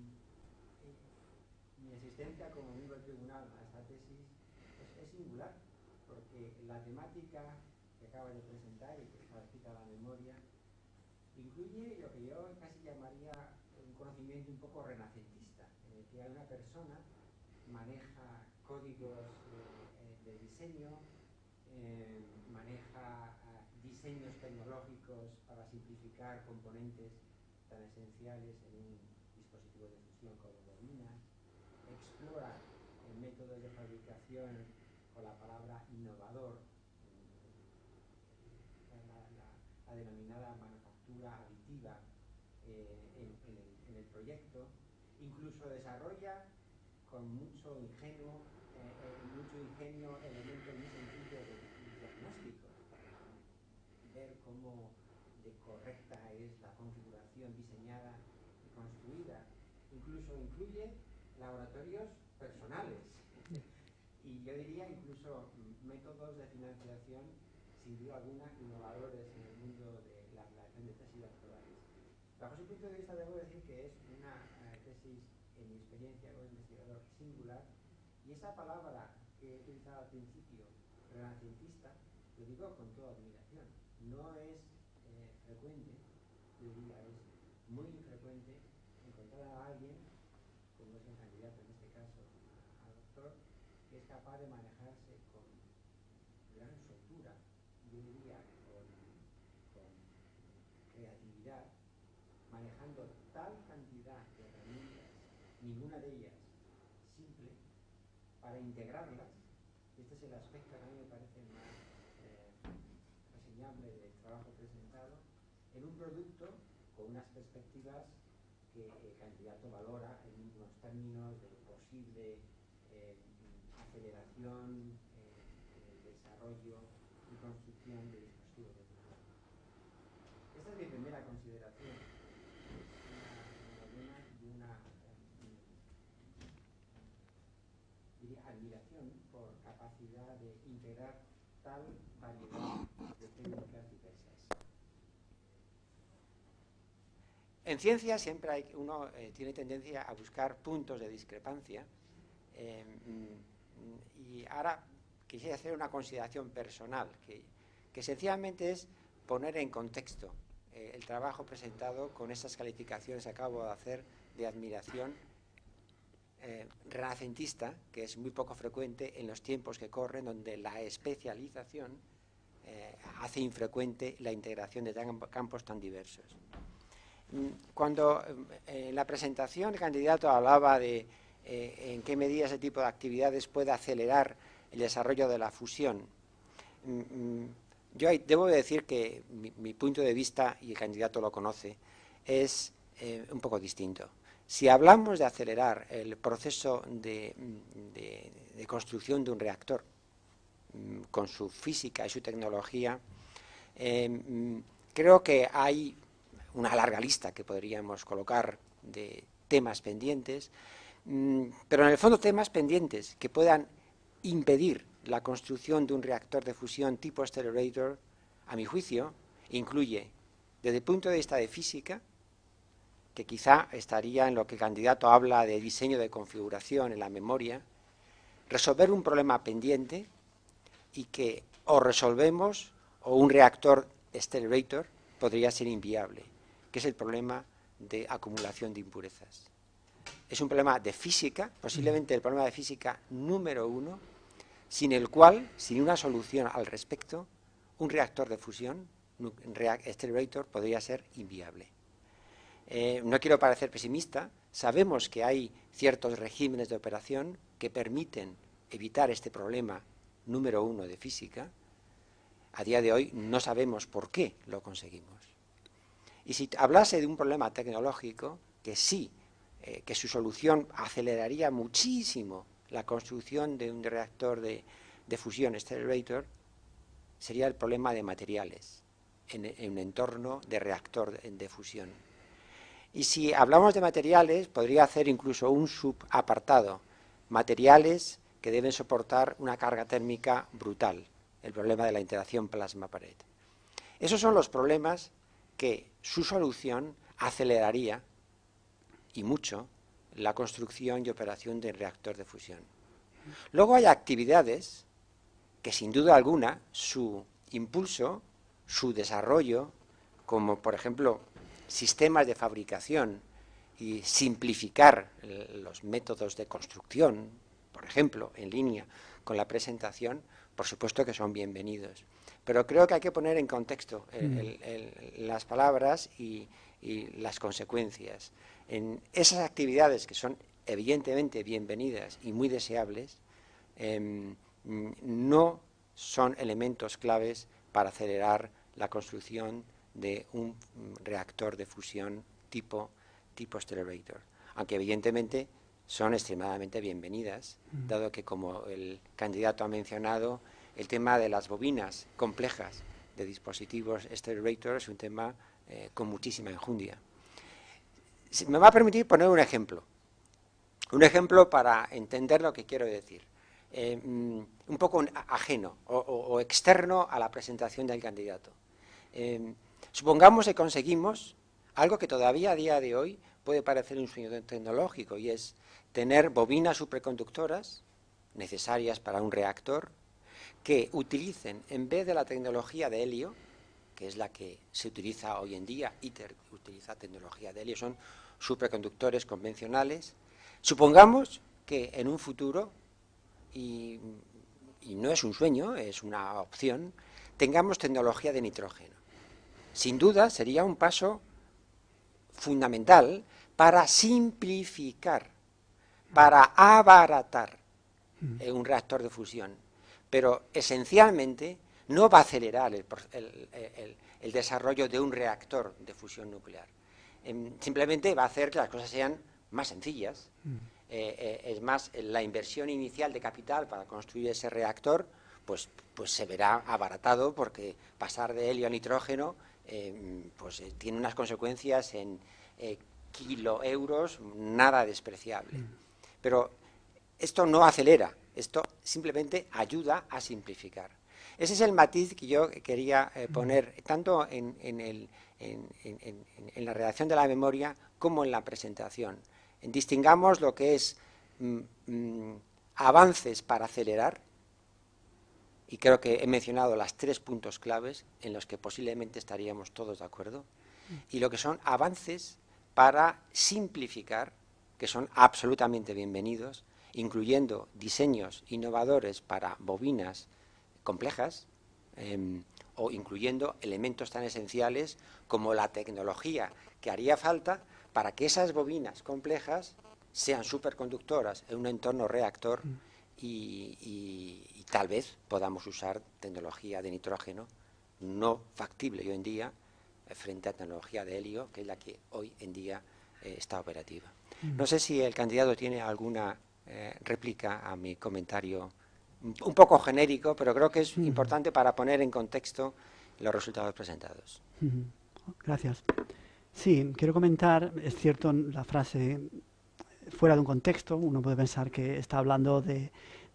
mi asistencia como miembro del tribunal a esta tesis es, es singular, porque la temática que acaba de presentar y que está escrita a la memoria incluye lo que yo casi llamaría un conocimiento un poco renacentista, en el que una persona maneja códigos eh, de diseño, eh, maneja eh, diseños tecnológicos para simplificar componentes tan esenciales en un dispositivo de fusión como bobinas, explora eh, métodos de fabricación con la palabra innovador, la, la, la, la denominada manufactura aditiva eh, en, en, el, en el proyecto, incluso desarrolla con mucho ingenio, eh, eh, mucho ingenio elementos muy sencillos de diagnóstico para ver cómo de correcta es la configuración diseñada y construida. Incluso incluye laboratorios personales y yo diría incluso métodos de financiación sin duda alguna innovadores en el mundo de la redacción de tesis doctorales. Bajo ese punto de vista debo decir que es una uh, tesis, en mi experiencia como investigador, singular, y esa palabra que he utilizado al principio, renacentista, lo digo con toda admiración. No es eh, frecuente, yo diría es muy infrecuente, encontrar a alguien, como es el candidato en este caso a, a doctor, que es capaz de manejarse con gran soltura, yo diría con, con creatividad, manejando tal cantidad de herramientas, ninguna de ellas simple, para integrarlas. Este es el aspecto que a mí me parece más eh, reseñable del trabajo presentado, en un producto con unas perspectivas que el candidato valora en unos términos de posible eh, aceleración, eh, desarrollo y construcción de dispositivos de fusión. Esta es mi primera consideración, una, una, una eh, admiración por capacidad de integrar tal variedad de técnicas diversas. En ciencia siempre hay, uno eh, tiene tendencia a buscar puntos de discrepancia eh, y ahora quisiera hacer una consideración personal que, que sencillamente es poner en contexto eh, el trabajo presentado con esas calificaciones que acabo de hacer de admiración eh, renacentista, que es muy poco frecuente en los tiempos que corren, donde la especialización eh, hace infrecuente la integración de tan, campos tan diversos. Cuando eh, en la presentación el candidato hablaba de eh, en qué medida ese tipo de actividades puede acelerar el desarrollo de la fusión, mm, yo debo decir que mi, mi punto de vista, y el candidato lo conoce, es eh, un poco distinto. Si hablamos de acelerar el proceso de, de, de construcción de un reactor mm, con su física y su tecnología, eh, mm, creo que hay una larga lista que podríamos colocar de temas pendientes, mmm, pero en el fondo temas pendientes que puedan impedir la construcción de un reactor de fusión tipo stellator a mi juicio, incluye, desde el punto de vista de física, que quizá estaría en lo que el candidato habla de diseño de configuración en la memoria, resolver un problema pendiente y que o resolvemos o un reactor stellarator podría ser inviable, que es el problema de acumulación de impurezas. Es un problema de física, posiblemente el problema de física número uno, sin el cual, sin una solución al respecto, un reactor de fusión, un stellarator, podría ser inviable. Eh, no quiero parecer pesimista, sabemos que hay ciertos regímenes de operación que permiten evitar este problema número uno de física. A día de hoy no sabemos por qué lo conseguimos. Y si hablase de un problema tecnológico, que sí, eh, que su solución aceleraría muchísimo la construcción de un reactor de, de fusión stellarator, sería el problema de materiales en, en un entorno de reactor de, de fusión. Y si hablamos de materiales, podría hacer incluso un subapartado, materiales que deben soportar una carga térmica brutal, el problema de la interacción plasma-pared. Esos son los problemas que su solución aceleraría, y mucho, la construcción y operación del reactor de fusión. Luego hay actividades que sin duda alguna su impulso, su desarrollo, como por ejemplo sistemas de fabricación y simplificar los métodos de construcción, por ejemplo, en línea con la presentación, por supuesto que son bienvenidos. Pero creo que hay que poner en contexto el, el, el, las palabras y, y las consecuencias. En esas actividades que son evidentemente bienvenidas y muy deseables, eh, no son elementos claves para acelerar la construcción de un reactor de fusión tipo, tipo stellarator, aunque evidentemente son extremadamente bienvenidas, mm. dado que, como el candidato ha mencionado, el tema de las bobinas complejas de dispositivos stellarator es un tema eh, con muchísima enjundia. Si me va a permitir poner un ejemplo, un ejemplo para entender lo que quiero decir, eh, un poco ajeno o, o, o externo a la presentación del candidato. Eh, Supongamos que conseguimos algo que todavía a día de hoy puede parecer un sueño tecnológico, y es tener bobinas superconductoras necesarias para un reactor que utilicen, en vez de la tecnología de helio, que es la que se utiliza hoy en día, ITER utiliza tecnología de helio, son superconductores convencionales. Supongamos que en un futuro, y, y no es un sueño, es una opción, tengamos tecnología de nitrógeno. Sin duda sería un paso fundamental para simplificar, para abaratar eh, un reactor de fusión, pero esencialmente no va a acelerar el, el, el, el desarrollo de un reactor de fusión nuclear. Eh, simplemente va a hacer que las cosas sean más sencillas. Eh, eh, es más, la inversión inicial de capital para construir ese reactor pues, pues se verá abaratado, porque pasar de helio a nitrógeno Eh, pues eh, tiene unas consecuencias en eh, kiloeuros nada despreciable. Pero esto no acelera, esto simplemente ayuda a simplificar. Ese es el matiz que yo quería eh, poner tanto en, en, el, en, en, en la redacción de la memoria como en la presentación. En distingamos lo que es mm, mm, avances para acelerar, y creo que he mencionado las tres puntos claves en los que posiblemente estaríamos todos de acuerdo, y lo que son avances para simplificar, que son absolutamente bienvenidos, incluyendo diseños innovadores para bobinas complejas, eh, o incluyendo elementos tan esenciales como la tecnología que haría falta para que esas bobinas complejas sean superconductoras en un entorno reactor. Y, y, y tal vez podamos usar tecnología de nitrógeno no factible hoy en día eh, frente a tecnología de helio, que es la que hoy en día eh, está operativa. Mm. No sé si el candidato tiene alguna eh, réplica a mi comentario, un poco genérico, pero creo que es mm. importante para poner en contexto los resultados presentados. Mm. Gracias. Sí, quiero comentar, es cierto, la frase fuera de un contexto, uno puede pensar que está hablando de,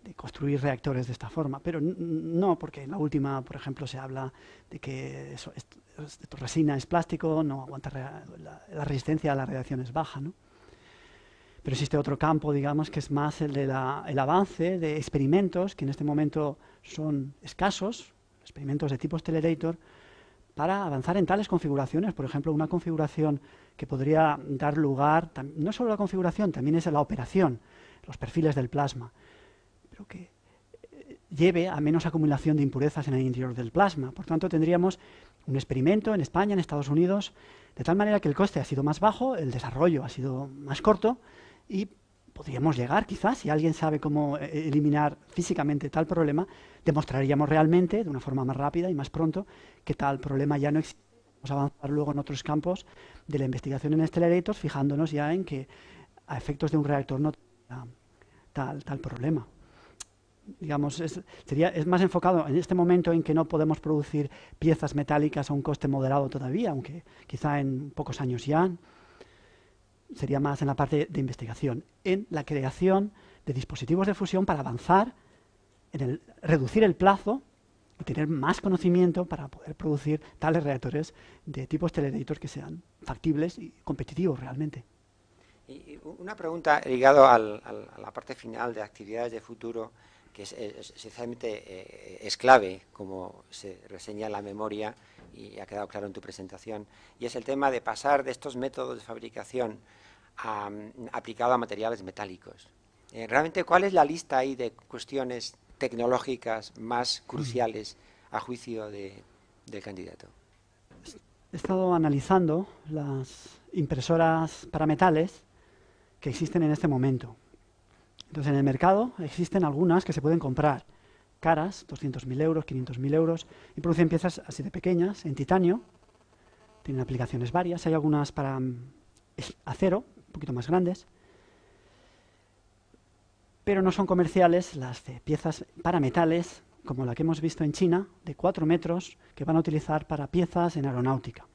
de construir reactores de esta forma, pero no, porque en la última, por ejemplo, se habla de que eso, esto, esto, resina es plástico, no aguanta la, la resistencia a la radiación es baja, ¿no? Pero existe otro campo, digamos, que es más el del de avance de experimentos, que en este momento son escasos, experimentos de tipo stellarator, para avanzar en tales configuraciones. Por ejemplo, una configuración que podría dar lugar, no solo la configuración, también es la operación, los perfiles del plasma, pero que lleve a menos acumulación de impurezas en el interior del plasma. Por tanto, tendríamos un experimento en España, en Estados Unidos, de tal manera que el coste ha sido más bajo, el desarrollo ha sido más corto, y podríamos llegar, quizás, si alguien sabe cómo eliminar físicamente tal problema, demostraríamos realmente, de una forma más rápida y más pronto, que tal problema ya no existe. Vamos a avanzar luego en otros campos de la investigación en stellarators, fijándonos ya en que a efectos de un reactor no tendría tal, tal problema. Digamos, es, sería, es más enfocado en este momento en que no podemos producir piezas metálicas a un coste moderado todavía, aunque quizá en pocos años ya. Sería más en la parte de investigación, en la creación de dispositivos de fusión para avanzar, en el reducir el plazo y tener más conocimiento para poder producir tales reactores de tipo stellarator que sean factibles y competitivos realmente. Y una pregunta ligada al, al, a la parte final de actividades de futuro, que es, es, esencialmente eh, es clave, como se reseña en la memoria y ha quedado claro en tu presentación, y es el tema de pasar de estos métodos de fabricación a, aplicado a materiales metálicos. Eh, realmente, ¿cuál es la lista ahí de cuestiones tecnológicas más cruciales a juicio de, del candidato? He estado analizando las impresoras para metales que existen en este momento. Entonces, en el mercado existen algunas que se pueden comprar, caras, doscientos mil euros, quinientos mil euros, y producen piezas así de pequeñas, en titanio, tienen aplicaciones varias, hay algunas para acero, un poquito más grandes, pero no son comerciales las de piezas para metales, como la que hemos visto en China, de cuatro metros, que van a utilizar para piezas en aeronáutica.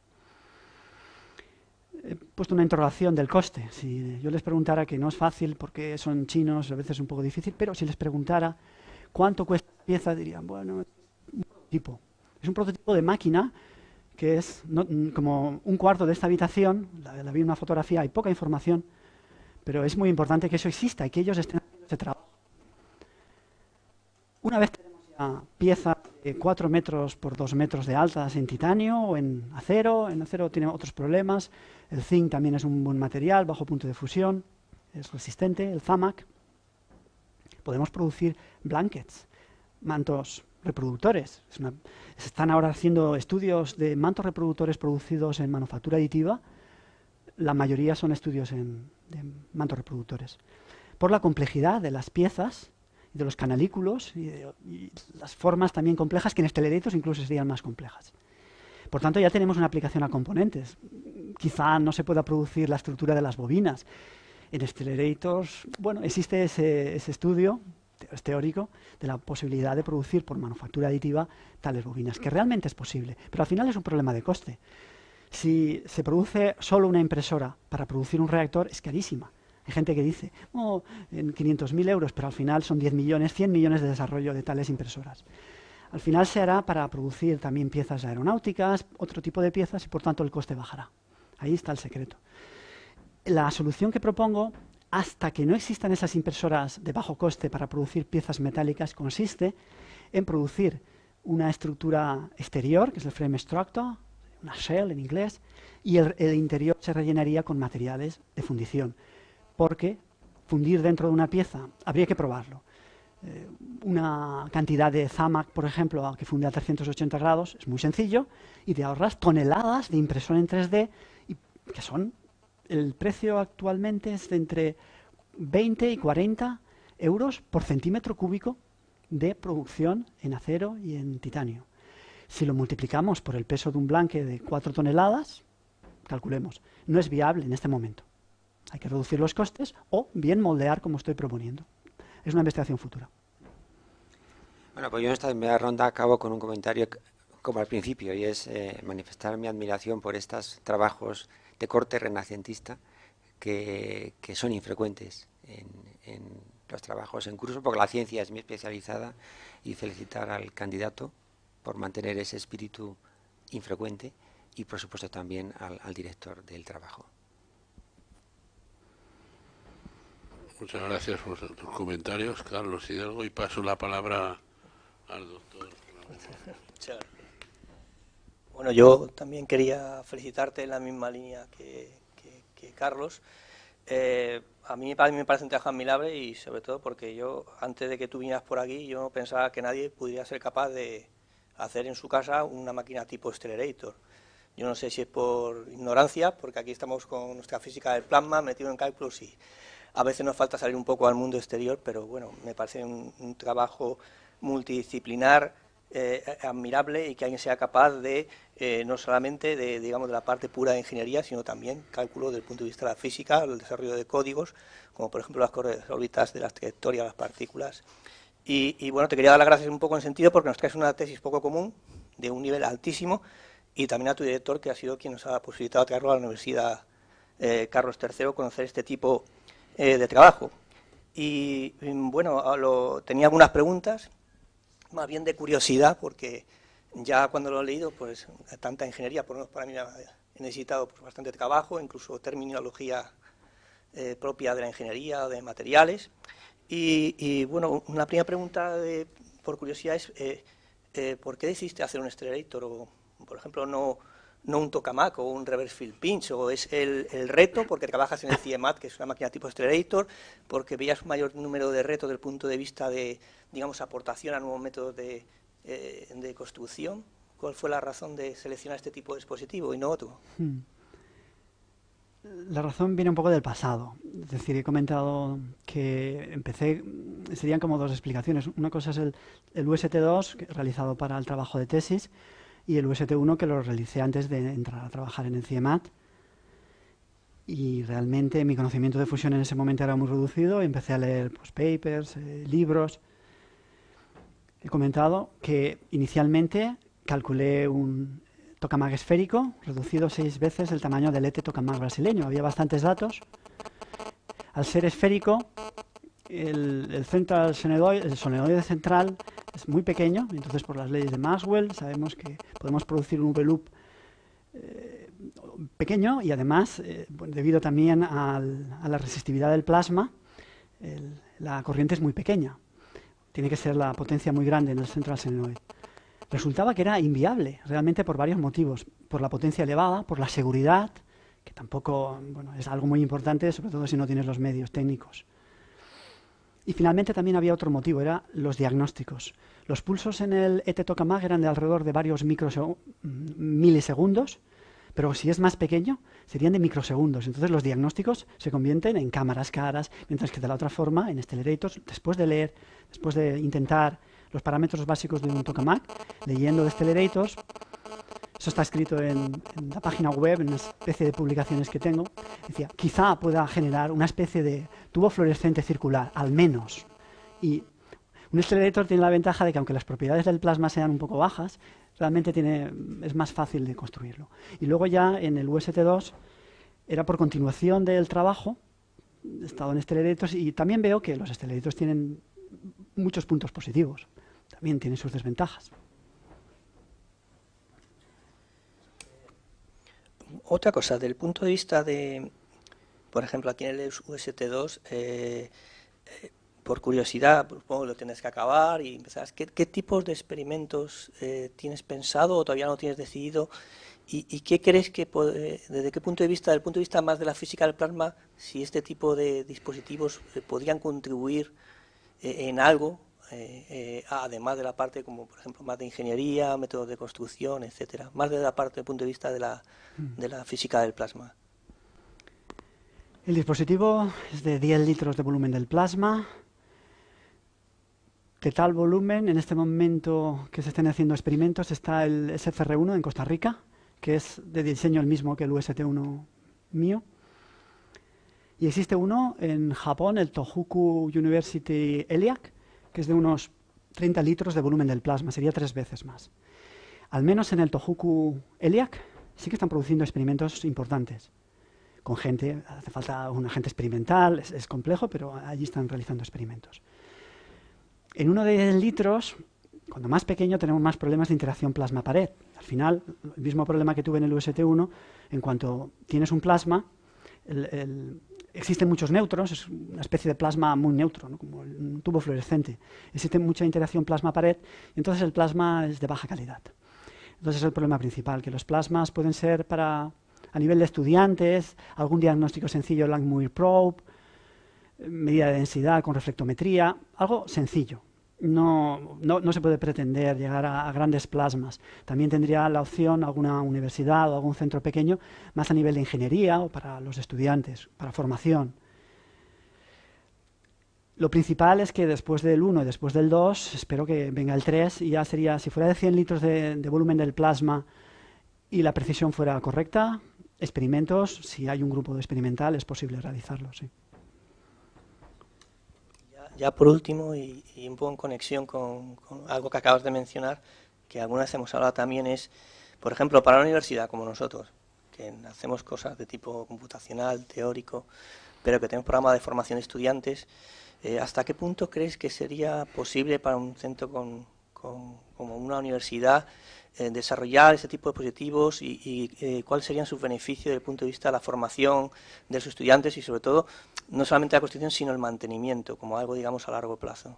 He puesto una interrogación del coste. Si yo les preguntara, que no es fácil porque son chinos, a veces es un poco difícil, pero si les preguntara cuánto cuesta la pieza, dirían, bueno, es un prototipo. Es un prototipo de máquina que es no, como un cuarto de esta habitación. La, la vi en una fotografía, hay poca información, pero es muy importante que eso exista y que ellos estén haciendo ese trabajo. Una vez tenemos ya piezas de cuatro metros por dos metros de altas en titanio o en acero, en acero tiene otros problemas. El zinc también es un buen material, bajo punto de fusión, es resistente, el zamac. Podemos producir blankets, mantos reproductores. Es una, se están ahora haciendo estudios de mantos reproductores producidos en manufactura aditiva. La mayoría son estudios en, de mantos reproductores. Por la complejidad de las piezas, de los canalículos y, de, y las formas también complejas, que en stellaratos incluso serían más complejas. Por tanto, ya tenemos una aplicación a componentes. Quizá no se pueda producir la estructura de las bobinas. En stellarators, bueno, existe ese, ese estudio, es teórico, de la posibilidad de producir por manufactura aditiva tales bobinas, que realmente es posible, pero al final es un problema de coste. Si se produce solo una impresora para producir un reactor, es carísima. Hay gente que dice, oh, en quinientos mil euros, pero al final son diez millones, cien millones de desarrollo de tales impresoras. Al final se hará para producir también piezas aeronáuticas, otro tipo de piezas, y por tanto el coste bajará. Ahí está el secreto. La solución que propongo, hasta que no existan esas impresoras de bajo coste para producir piezas metálicas, consiste en producir una estructura exterior, que es el frame structure, una shell en inglés, y el, el interior se rellenaría con materiales de fundición. Porque fundir dentro de una pieza, habría que probarlo. Eh, una cantidad de zamac, por ejemplo, que funde a trescientos ochenta grados, es muy sencillo, y te ahorras toneladas de impresora en tres D, y que son, el precio actualmente es de entre veinte y cuarenta euros por centímetro cúbico de producción en acero y en titanio. Si lo multiplicamos por el peso de un blanque de cuatro toneladas, calculemos, no es viable en este momento. Hay que reducir los costes o bien moldear como estoy proponiendo. Es una investigación futura. Bueno, pues yo en esta primera ronda acabo con un comentario como al principio, y es eh, manifestar mi admiración por estos trabajos de corte renacentista que, que son infrecuentes en, en los trabajos en curso, porque la ciencia es muy especializada, y felicitar al candidato por mantener ese espíritu infrecuente y, por supuesto, también al, al director del trabajo. Muchas gracias por tus comentarios, Carlos Hidalgo, y paso la palabra al doctor. Muchas gracias. Bueno, yo también quería felicitarte en la misma línea que, que, que Carlos. Eh, a mí me parece un trabajo admirable, y sobre todo porque yo, antes de que tú vinieras por aquí, yo no pensaba que nadie pudiera ser capaz de hacer en su casa una máquina tipo stellarator. Yo no sé si es por ignorancia, porque aquí estamos con nuestra física del plasma metido en cálculos y a veces nos falta salir un poco al mundo exterior, pero bueno, me parece un, un trabajo multidisciplinar eh, admirable, y que alguien sea capaz de, eh, no solamente de, digamos, de la parte pura de ingeniería, sino también cálculo desde el punto de vista de la física, el desarrollo de códigos, como por ejemplo las órbitas de las trayectorias, las partículas. Y, y bueno, te quería dar las gracias un poco en sentido porque nos traes una tesis poco común, de un nivel altísimo, y también a tu director, que ha sido quien nos ha posibilitado traerlo a la Universidad eh, Carlos tercero, conocer este tipo eh, de trabajo. Y bueno, lo, tenía algunas preguntas, más bien de curiosidad, porque ya cuando lo he leído, pues tanta ingeniería, por lo menos para mí, he necesitado pues, bastante trabajo, incluso terminología eh, propia de la ingeniería, de materiales. Y, y bueno, una primera pregunta de, por curiosidad es, eh, eh, ¿por qué decidiste hacer un stellarator? O, por ejemplo, no, no un tokamak o un reverse field pinch, o es el, el reto porque trabajas en el C I E M A T, que es una máquina tipo stellarator, porque veías un mayor número de retos desde el punto de vista de, digamos, aportación a nuevos métodos de, eh, de construcción. ¿Cuál fue la razón de seleccionar este tipo de dispositivo y no otro? Hmm. La razón viene un poco del pasado. Es decir, he comentado que empecé, serían como dos explicaciones. Una cosa es el, el U S T dos, que, realizado para el trabajo de tesis, y el U S T uno, que lo realicé antes de entrar a trabajar en el C I E M A T. Y realmente mi conocimiento de fusión en ese momento era muy reducido. Empecé a leer pues, papers, eh, libros. He comentado que inicialmente calculé un tokamak esférico, reducido seis veces el tamaño del E T tokamak brasileño. Había bastantes datos. Al ser esférico, el, el, central solenoide, el solenoide central es muy pequeño, entonces por las leyes de Maxwell sabemos que podemos producir un V-loop eh, pequeño, y además, eh, bueno, debido también al, a la resistividad del plasma, el, la corriente es muy pequeña. Tiene que ser la potencia muy grande en el central solenoide. Resultaba que era inviable, realmente por varios motivos. Por la potencia elevada, por la seguridad, que tampoco, bueno, es algo muy importante, sobre todo si no tienes los medios técnicos. Y finalmente también había otro motivo, era los diagnósticos. Los pulsos en el E T tokamak eran de alrededor de varios milisegundos, pero si es más pequeño, serían de microsegundos. Entonces los diagnósticos se convierten en cámaras caras, mientras que de la otra forma, en stellarators, después de leer, después de intentar los parámetros básicos de un tokamak, leyendo de stellarators, eso está escrito en, en la página web, en una especie de publicaciones que tengo, decía, quizá pueda generar una especie de tubo fluorescente circular, al menos. Y un stellarator tiene la ventaja de que, aunque las propiedades del plasma sean un poco bajas, realmente tiene, es más fácil de construirlo. Y luego ya en el U S T dos era por continuación del trabajo, he estado en stellarator, y también veo que los stellarator tienen muchos puntos positivos, también tienen sus desventajas. Otra cosa, desde el punto de vista de, por ejemplo, aquí en el U S T dos, eh, eh, por curiosidad, supongo que lo tienes que acabar y empezar. ¿Qué, qué tipos de experimentos eh, tienes pensado o todavía no tienes decidido? ¿Y, y qué crees que, puede, desde qué punto de vista, desde el punto de vista más de la física del plasma, si este tipo de dispositivos eh, podrían contribuir eh, en algo, eh, eh, además de la parte, como por ejemplo, más de ingeniería, métodos de construcción, etcétera, más desde la parte, desde el punto de vista de la, de la física del plasma? El dispositivo es de diez litros de volumen del plasma. De tal volumen, en este momento que se estén haciendo experimentos, está el S F R uno en Costa Rica, que es de diseño el mismo que el U S T uno mío. Y existe uno en Japón, el Tohoku University ELIAC, que es de unos treinta litros de volumen del plasma, sería tres veces más. Al menos en el Tohoku ELIAC sí que están produciendo experimentos importantes. con gente, hace falta un agente experimental, es, es complejo, pero allí están realizando experimentos. En uno de litros, cuando más pequeño, tenemos más problemas de interacción plasma-pared. Al final, el mismo problema que tuve en el U S T uno, en cuanto tienes un plasma, el, el, existen muchos neutros, es una especie de plasma muy neutro, ¿no? Como un tubo fluorescente. Existe mucha interacción plasma-pared y entonces el plasma es de baja calidad. Entonces es el problema principal, que los plasmas pueden ser para, a nivel de estudiantes, algún diagnóstico sencillo, Langmuir probe, medida de densidad con reflectometría, algo sencillo. No, no, no se puede pretender llegar a, a grandes plasmas. También tendría la opción alguna universidad o algún centro pequeño, más a nivel de ingeniería o para los estudiantes, para formación. Lo principal es que después del uno y después del dos, espero que venga el tres, y ya sería, si fuera de cien litros de, de volumen del plasma y la precisión fuera correcta, experimentos, si hay un grupo experimental, es posible realizarlo, sí. Ya por último, y, y un poco en conexión con, con algo que acabas de mencionar, que alguna vez hemos hablado también, es, por ejemplo, para una universidad como nosotros, que hacemos cosas de tipo computacional, teórico, pero que tenemos programas de formación de estudiantes, eh, ¿hasta qué punto crees que sería posible para un centro con, con, como una universidad eh, desarrollar ese tipo de dispositivos y, y eh, cuáles serían sus beneficios desde el punto de vista de la formación de sus estudiantes y sobre todo no solamente la construcción sino el mantenimiento como algo digamos a largo plazo?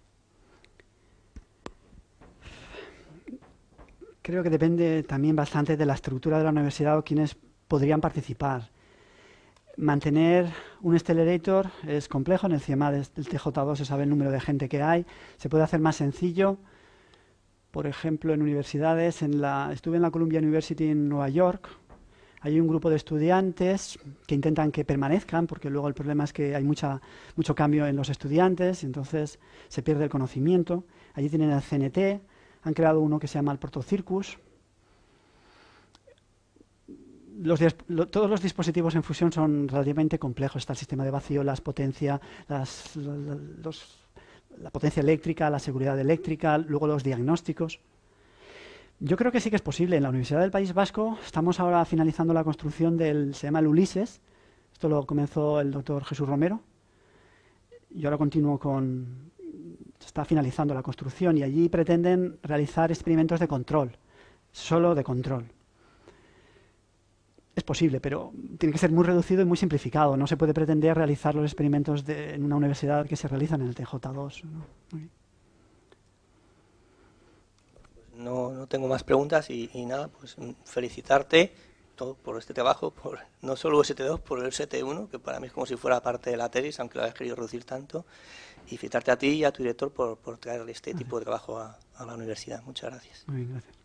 Creo que depende también bastante de la estructura de la universidad o quienes podrían participar. Mantener un stellarator es complejo, en el CIEMAT del T J dos se sabe el número de gente que hay, se puede hacer más sencillo. Por ejemplo, en universidades, en la, estuve en la Columbia University en Nueva York, hay un grupo de estudiantes que intentan que permanezcan, porque luego el problema es que hay mucha, mucho cambio en los estudiantes, y entonces se pierde el conocimiento. Allí tienen el C N T, han creado uno que se llama el Protocircus. Los, lo, todos los dispositivos en fusión son relativamente complejos. Está el sistema de vacío, las potencias, las, los, la potencia eléctrica, la seguridad eléctrica, luego los diagnósticos. Yo creo que sí que es posible. En la Universidad del País Vasco estamos ahora finalizando la construcción del, se llama el Ulises. Esto lo comenzó el doctor Jesús Romero. Y ahora continúo con, se está finalizando la construcción y allí pretenden realizar experimentos de control, solo de control. Es posible, pero tiene que ser muy reducido y muy simplificado. No se puede pretender realizar los experimentos de, en una universidad que se realizan en el T J dos, ¿no? Okay. No, no tengo más preguntas y, y nada, pues felicitarte todo por este trabajo, por no solo U S T dos, por el U S T uno, que para mí es como si fuera parte de la tesis, aunque lo hayas querido reducir tanto, y felicitarte a ti y a tu director por, por traer este Gracias. tipo de trabajo a, a la universidad. Muchas gracias. Muy bien, gracias.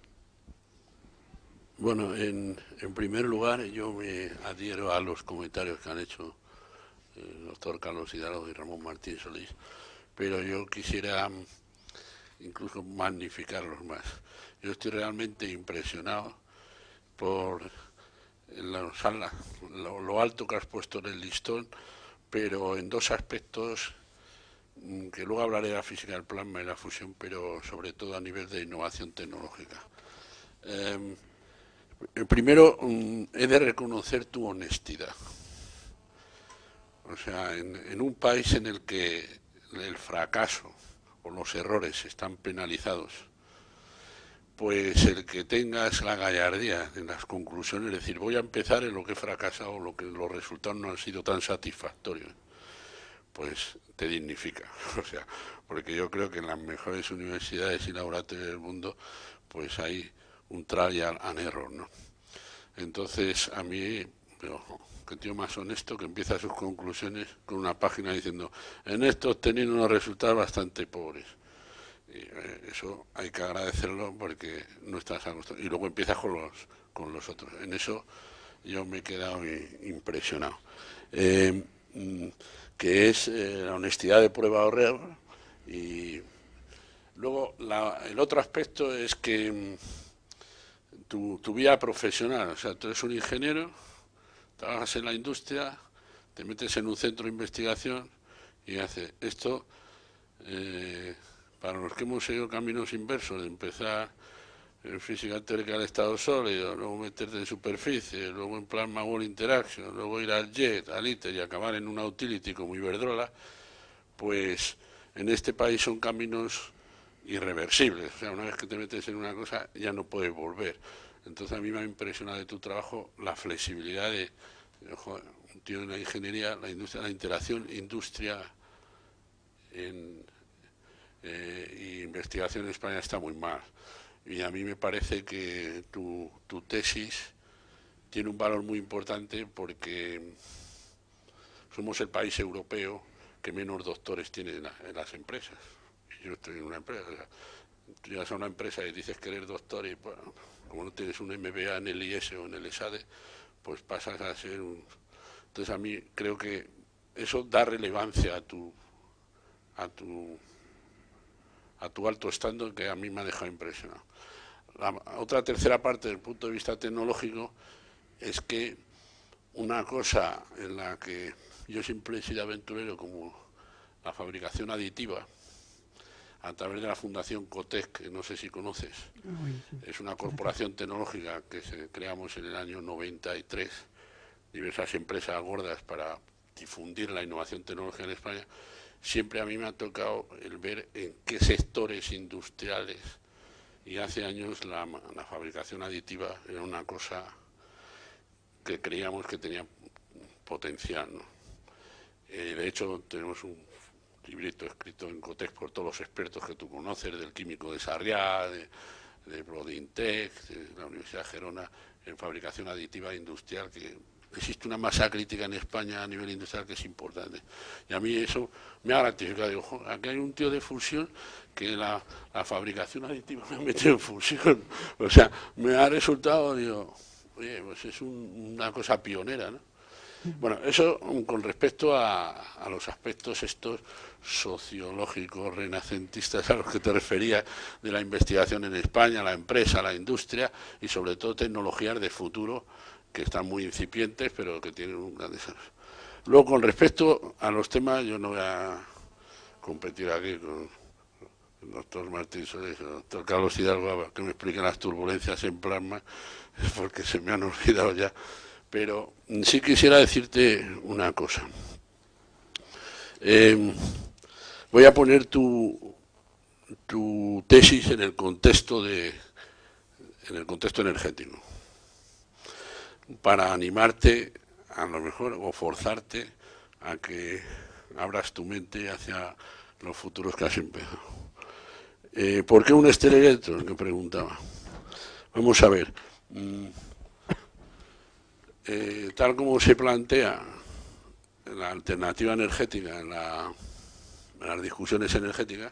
Bueno, en, en primer lugar, yo me adhiero a los comentarios que han hecho el doctor Carlos Hidalgo y Ramón Martín Solís, pero yo quisiera incluso magnificarlos más. Yo estoy realmente impresionado por la sala, lo, lo alto que has puesto en el listón, pero en dos aspectos que luego hablaré de la física del plasma y la fusión, pero sobre todo a nivel de innovación tecnológica. Eh, primero, he de reconocer tu honestidad. O sea, en, en un país en el que el fracaso o los errores están penalizados, pues el que tengas la gallardía en las conclusiones, es decir, voy a empezar en lo que he fracasado, lo que los resultados no han sido tan satisfactorios, pues te dignifica. O sea, porque yo creo que en las mejores universidades y laboratorios del mundo, pues hay un trial and error, ¿no? Entonces, a mí, pero, que tío más honesto que empieza sus conclusiones con una página diciendo, en esto he obtenido unos resultados bastante pobres. Y eh, eso hay que agradecerlo porque no estás acostumbrado. Y luego empiezas con los, con los otros. En eso yo me he quedado impresionado. Eh, que es eh, la honestidad de prueba o error. Y luego la, el otro aspecto es que tu, tu vida profesional, o sea, tú eres un ingeniero, trabajas en la industria, te metes en un centro de investigación y haces esto, eh, para los que hemos seguido caminos inversos, de empezar en física teórica del estado sólido, luego meterte en superficie, luego en plasma wall interaction, luego ir al jet, al ITER y acabar en una utility como Iberdrola, pues en este país son caminos irreversibles. O sea, una vez que te metes en una cosa ya no puedes volver. Entonces a mí me ha impresionado de tu trabajo la flexibilidad de, joder, un tío de la ingeniería, la industria, la interacción industria en, eh, y investigación en España está muy mal. Y a mí me parece que tu, tu tesis tiene un valor muy importante porque somos el país europeo que menos doctores tiene en, la, en las empresas. Y yo estoy en una empresa. O sea, tú llegas a una empresa y dices que eres doctor y, bueno, como no tienes un M B A en el I S o en el ESADE, pues pasas a ser un... Entonces a mí creo que eso da relevancia a tu a tu a tu alto estándar, que a mí me ha dejado impresionado. La otra tercera parte del punto de vista tecnológico es que una cosa en la que yo siempre he sido aventurero, como la fabricación aditiva, a través de la Fundación Cotec, que no sé si conoces, es una corporación tecnológica que se creamos en el año noventa y tres, diversas empresas gordas para difundir la innovación tecnológica en España. Siempre a mí me ha tocado el ver en qué sectores industriales, y hace años la, la fabricación aditiva era una cosa que creíamos que tenía potencial, ¿no? Eh, de hecho, tenemos un librito escrito en Cotec por todos los expertos que tú conoces, del químico de Sarriá, de, de Brodintec, de la Universidad de Gerona, en fabricación aditiva industrial, que existe una masa crítica en España a nivel industrial que es importante. Y a mí eso me ha gratificado. Digo, jo, aquí hay un tío de fusión que la, la fabricación aditiva me ha metido en fusión. O sea, me ha resultado, digo, oye, pues es un, una cosa pionera, ¿no? Bueno, eso con respecto a, a los aspectos estos sociológicos, renacentistas a los que te refería, de la investigación en España, la empresa, la industria y sobre todo tecnologías de futuro que están muy incipientes pero que tienen un gran desarrollo. Luego, con respecto a los temas, yo no voy a competir aquí con el doctor Martín Solís, el doctor Carlos Hidalgo, que me expliquen las turbulencias en plasma, porque se me han olvidado ya. Pero sí quisiera decirte una cosa. Eh, voy a poner tu, tu tesis en el contexto de, en el contexto energético, para animarte, a lo mejor, o forzarte a que abras tu mente hacia los futuros que has empezado. Eh, ¿Por qué un stellator? Que preguntaba. Vamos a ver. Mm, Eh, tal como se plantea la alternativa energética en, la, en las discusiones energéticas,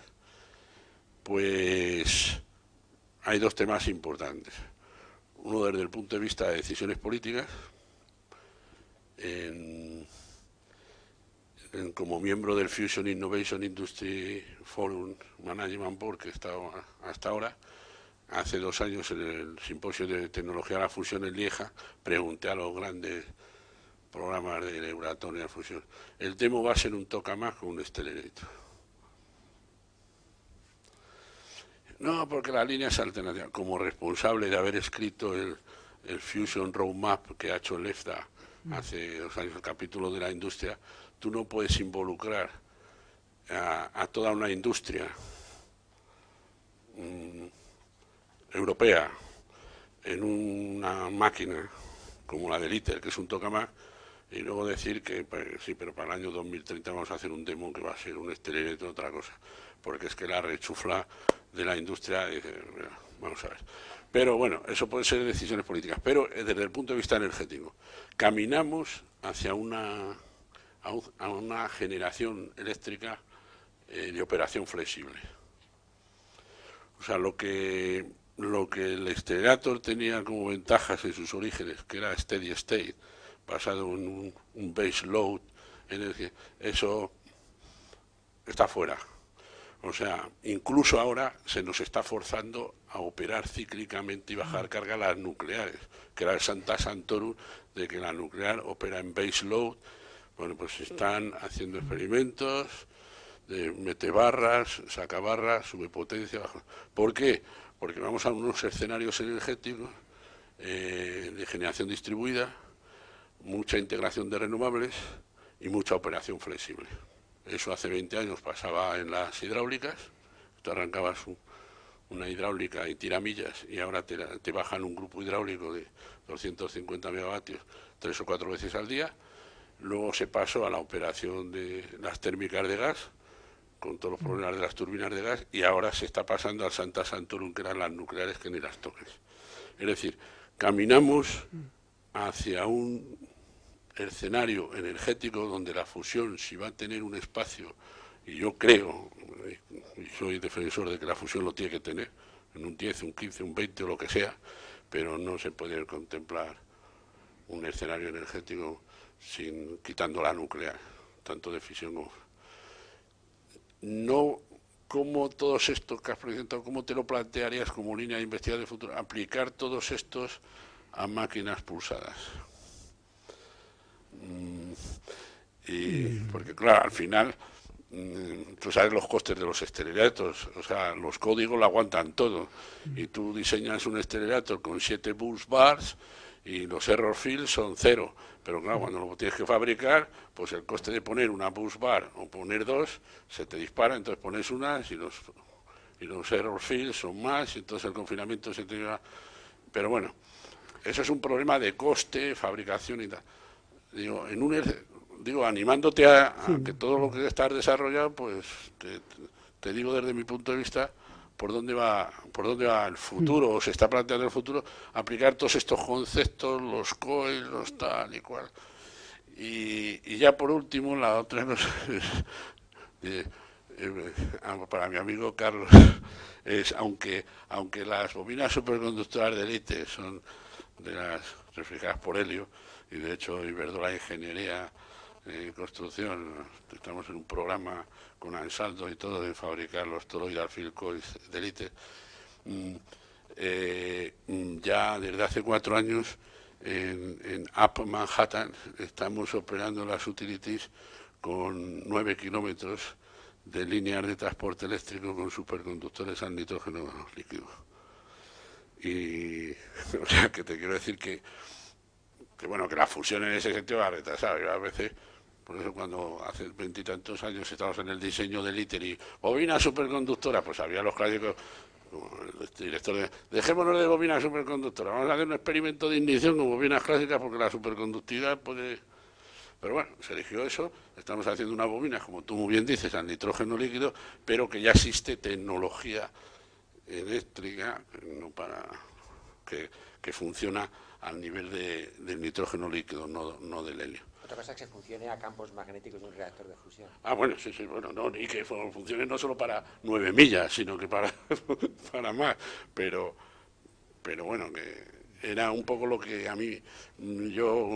pues hay dos temas importantes. Uno desde el punto de vista de decisiones políticas, en, en, como miembro del Fusion Innovation Industry Forum Management Board, que he estado hasta ahora. Hace dos años, en el simposio de tecnología de la fusión en Lieja, pregunté a los grandes programas de Euratom y la fusión. El tema va a ser un tokamak con un stellator. No, porque la línea es alternativa. Como responsable de haber escrito el, el Fusion Roadmap que ha hecho el E F D A hace dos años, el capítulo de la industria, tú no puedes involucrar a, a toda una industria mmm, europea en una máquina como la del ITER, que es un tokamak, y luego decir que pues, sí, pero para el año dos mil treinta vamos a hacer un demo que va a ser un stellator, otra cosa, porque es que la rechufla de la industria, dice, vamos a ver. Pero bueno, eso puede ser decisiones políticas, pero desde el punto de vista energético, caminamos hacia una, a una generación eléctrica eh, de operación flexible. O sea, lo que lo que el stellator tenía como ventajas en sus orígenes, que era steady state, basado en un, un base load, energía, eso está fuera. O sea, incluso ahora se nos está forzando a operar cíclicamente y bajar carga las nucleares, que era el Santa Santorum de que la nuclear opera en base load. Bueno, pues se están haciendo experimentos de mete barras, saca barras, sube potencia, baja. ¿Por qué? porque vamos a unos escenarios energéticos eh, de generación distribuida, mucha integración de renovables y mucha operación flexible. Eso hace veinte años pasaba en las hidráulicas. Tú arrancabas un, una hidráulica y tiramillas y ahora te, te bajan un grupo hidráulico de doscientos cincuenta megavatios tres o cuatro veces al día. Luego se pasó a la operación de las térmicas de gas, con todos los problemas de las turbinas de gas, y ahora se está pasando al Santa Santorum, que eran las nucleares, que ni las toques. Es decir, caminamos hacia un escenario energético donde la fusión, si va a tener un espacio, y yo creo, y soy defensor de que la fusión lo tiene que tener, en un diez, un quince, un veinte o lo que sea, pero no se puede contemplar un escenario energético sin quitando la nuclear, tanto de fisión como... No, como todos estos que has presentado, ¿cómo te lo plantearías como línea de investigación de futuro? Aplicar todos estos a máquinas pulsadas. Mm, y, porque claro, al final, mm, tú sabes los costes de los stellarators, o sea, los códigos lo aguantan todo. Y tú diseñas un stellarator con siete bus bars y los error fields son cero. Pero claro, cuando lo tienes que fabricar, pues el coste de poner una bus bar o poner dos se te dispara, entonces pones unas y los, y los error fields son más, y entonces el confinamiento se te lleva. Pero bueno, eso es un problema de coste, fabricación y tal. Digo, en un, digo animándote a, a que todo lo que estás desarrollado, pues te, te digo desde mi punto de vista por dónde va por dónde va el futuro, o se está planteando el futuro, aplicar todos estos conceptos, los coils, los tal y cual. Y, y ya por último, la otra cosa es, eh, eh, para mi amigo Carlos, es aunque aunque las bobinas superconductoras de élite son de las refrigeradas por helio, y de hecho Iberdrola Ingeniería en construcción, estamos en un programa con Ansaldo y todo de fabricar los toroidal field coils de élite. Mm, eh, ya desde hace cuatro años en, en Up Manhattan estamos operando las utilities con nueve kilómetros de líneas de transporte eléctrico con superconductores al nitrógeno líquido. Y o sea que te quiero decir que que bueno, que la fusión en ese sentido va retrasada. Yo a veces, por eso cuando hace veintitantos años estábamos en el diseño del ITER y bobina superconductora, pues había los clásicos, como el director de, dejémonos de bobina superconductora, vamos a hacer un experimento de ignición con bobinas clásicas porque la superconductividad puede... Pero bueno, se eligió eso, estamos haciendo una bobina, como tú muy bien dices, al nitrógeno líquido, pero que ya existe tecnología eléctrica no para que, que funciona al nivel de, del nitrógeno líquido, no, no del helio. Otra cosa es que funcione a campos magnéticos de un reactor de fusión. Ah, bueno, sí, sí, bueno, no, y que funcione no solo para nueve millas, sino que para, para más. Pero, pero bueno, que era un poco lo que a mí, yo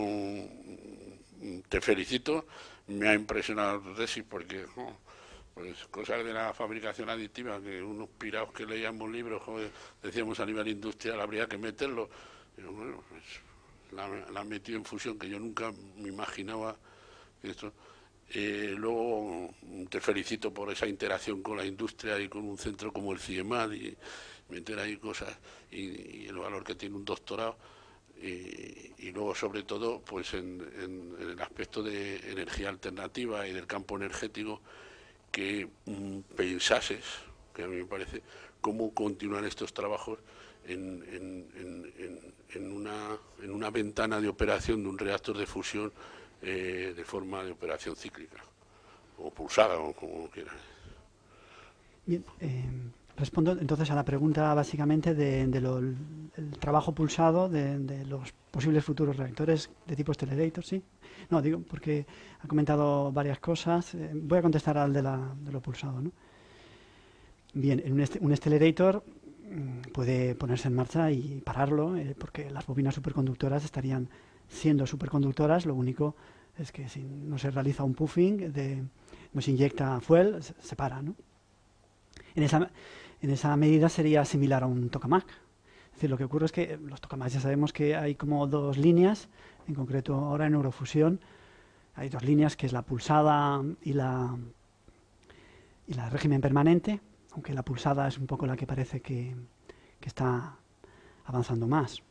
te felicito, me ha impresionado tu tesis porque, oh, pues cosas de la fabricación aditiva, que unos pirados que leíamos libros, joder, decíamos a nivel industrial, habría que meterlo. Pero bueno, pues la, la han metido en fusión, que yo nunca me imaginaba esto. Eh, luego te felicito por esa interacción con la industria y con un centro como el CIEMAD y meter ahí cosas y, y el valor que tiene un doctorado. Y, y luego sobre todo pues en, en, en el aspecto de energía alternativa y del campo energético, que mm, pensases, que a mí me parece, cómo continuar estos trabajos en, en, en, en, una, en una ventana de operación de un reactor de fusión eh, de forma de operación cíclica, o pulsada, o como quieras. Bien, eh, respondo entonces a la pregunta básicamente de, de lo, el trabajo pulsado de, de los posibles futuros reactores de tipo stellarator, ¿sí? No, digo, porque ha comentado varias cosas. Eh, voy a contestar al de, la, de lo pulsado, ¿no? Bien, un, est un stellarator puede ponerse en marcha y pararlo, eh, porque las bobinas superconductoras estarían siendo superconductoras. Lo único es que si no se realiza un puffing, de, no se inyecta fuel, se, se para, ¿no? En esa, en esa medida sería similar a un tokamak. Es decir, lo que ocurre es que los tokamaks ya sabemos que hay como dos líneas, en concreto ahora en neurofusión hay dos líneas, que es la pulsada y la, y la régimen permanente, aunque la pulsada es un poco la que parece que, que está avanzando más.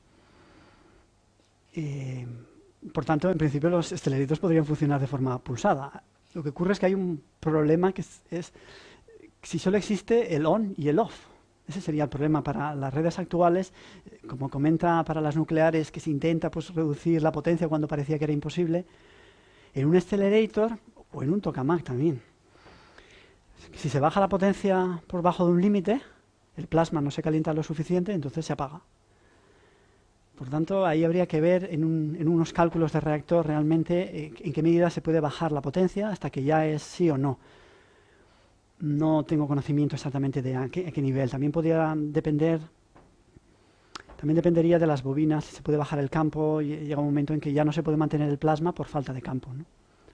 Eh, por tanto, en principio los stellarators podrían funcionar de forma pulsada. Lo que ocurre es que hay un problema que es, es si solo existe el on y el off. Ese sería el problema para las redes actuales. Como comenta para las nucleares, que se intenta pues, reducir la potencia cuando parecía que era imposible. En un stellarator o en un tokamak también. Si se baja la potencia por bajo de un límite, el plasma no se calienta lo suficiente, entonces se apaga. Por tanto, ahí habría que ver en, un, en unos cálculos de reactor realmente eh, en qué medida se puede bajar la potencia hasta que ya es sí o no. No tengo conocimiento exactamente de a qué, a qué nivel. También podría depender, también dependería de las bobinas, si se puede bajar el campo y llega un momento en que ya no se puede mantener el plasma por falta de campo, ¿no?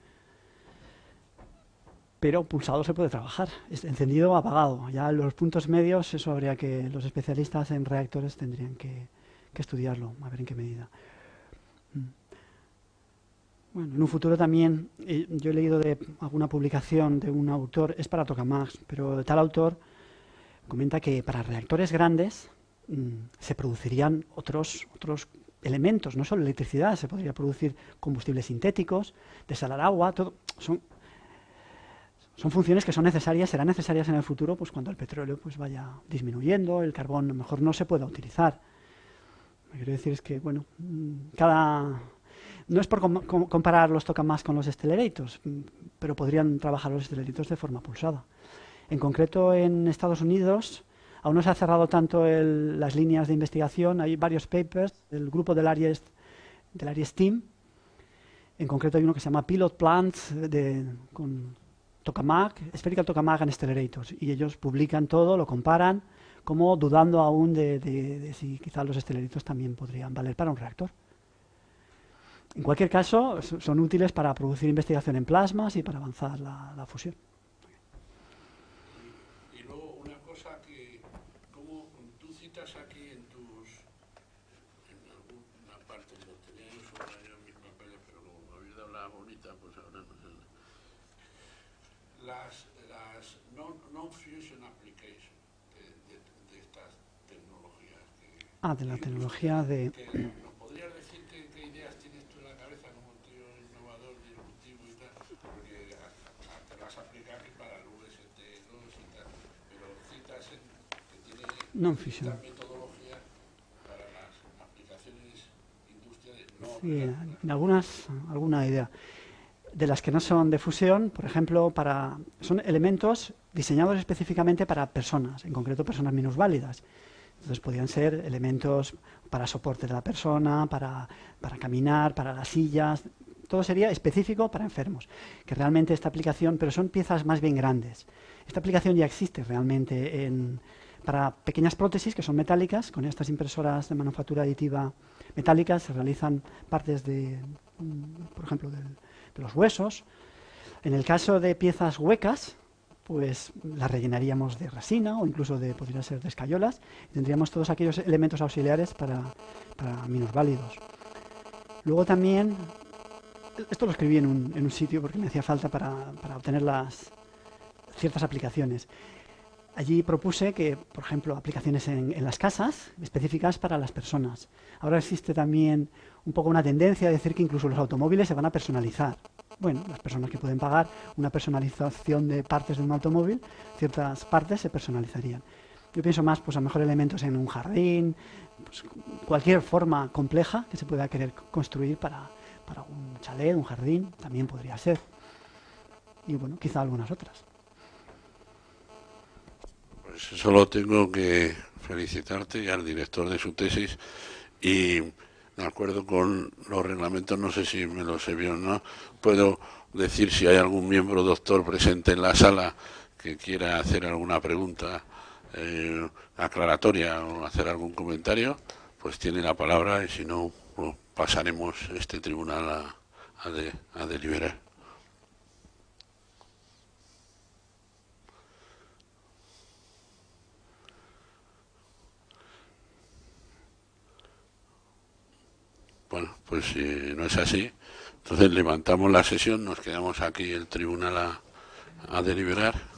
Pero pulsado se puede trabajar, es encendido o apagado. Ya los puntos medios, eso habría que, los especialistas en reactores tendrían que, que estudiarlo, a ver en qué medida. Bueno, en un futuro también, eh, yo he leído de alguna publicación de un autor, es para tokamaks, pero tal autor comenta que para reactores grandes mmm, se producirían otros, otros elementos, no solo electricidad, se podría producir combustibles sintéticos, desalar agua, todo, son... Son funciones que son necesarias, serán necesarias en el futuro, pues cuando el petróleo pues vaya disminuyendo, el carbón a lo mejor no se pueda utilizar. Lo que quiero decir es que, bueno, cada... No es por com com comparar los tokamaks con los stellarators, pero podrían trabajar los stellarators de forma pulsada. En concreto, en Estados Unidos, aún no se ha cerrado tanto el, las líneas de investigación, hay varios papers del grupo del área, del área STEAM. En concreto hay uno que se llama Pilot Plants de, con tokamak, Spherical Tokamak and Stellarators, y ellos publican todo, lo comparan, como dudando aún de, de, de si quizás los stellarators también podrían valer para un reactor. En cualquier caso, son útiles para producir investigación en plasmas y para avanzar la, la fusión. Y, y luego una cosa que, como tú citas aquí en tus, en alguna parte, lo tenía yo subrayado en mis papeles, pero como me habéis dado la bonita, pues ahora no sé. Las, las non-fusion applications de, de, de estas tecnologías. Que, ah, de la tecnología de... Que, ¿nos podrías decir qué, qué ideas tienes tú en la cabeza como tío innovador, disruptivo y tal? Porque te las aplicas aquí para el U S T dos y tal, pero citas en, que tiene esta metodología para las aplicaciones industriales. No, sí, en algunas, alguna idea. De las que no son de fusión, por ejemplo, para, son elementos diseñados específicamente para personas, en concreto personas minusválidas. Entonces podrían ser elementos para soporte de la persona, para, para caminar, para las sillas, todo sería específico para enfermos. Que realmente esta aplicación, pero son piezas más bien grandes. Esta aplicación ya existe realmente en, para pequeñas prótesis que son metálicas, con estas impresoras de manufactura aditiva metálicas se realizan partes de, por ejemplo, del de los huesos. En el caso de piezas huecas, pues las rellenaríamos de resina o incluso de, podría ser de escayolas, y tendríamos todos aquellos elementos auxiliares para, para minusválidos. Luego también, esto lo escribí en un, en un sitio porque me hacía falta para, para obtener las ciertas aplicaciones. Allí propuse que, por ejemplo, aplicaciones en, en las casas específicas para las personas. Ahora existe también un poco una tendencia a decir que incluso los automóviles se van a personalizar. Bueno, las personas que pueden pagar una personalización de partes de un automóvil, ciertas partes se personalizarían. Yo pienso más, pues a lo mejor elementos en un jardín, pues, cualquier forma compleja que se pueda querer construir para, para un chalet, un jardín, también podría ser. Y bueno, quizá algunas otras. Pues solo tengo que felicitarte y al director de su tesis, y de acuerdo con los reglamentos, no sé si me lo sé bien o no, puedo decir si hay algún miembro doctor presente en la sala que quiera hacer alguna pregunta eh, aclaratoria o hacer algún comentario, pues tiene la palabra, y si no, pues pasaremos este tribunal a, a, de, a deliberar. Bueno, pues si no es así, entonces levantamos la sesión, nos quedamos aquí el tribunal a, a deliberar.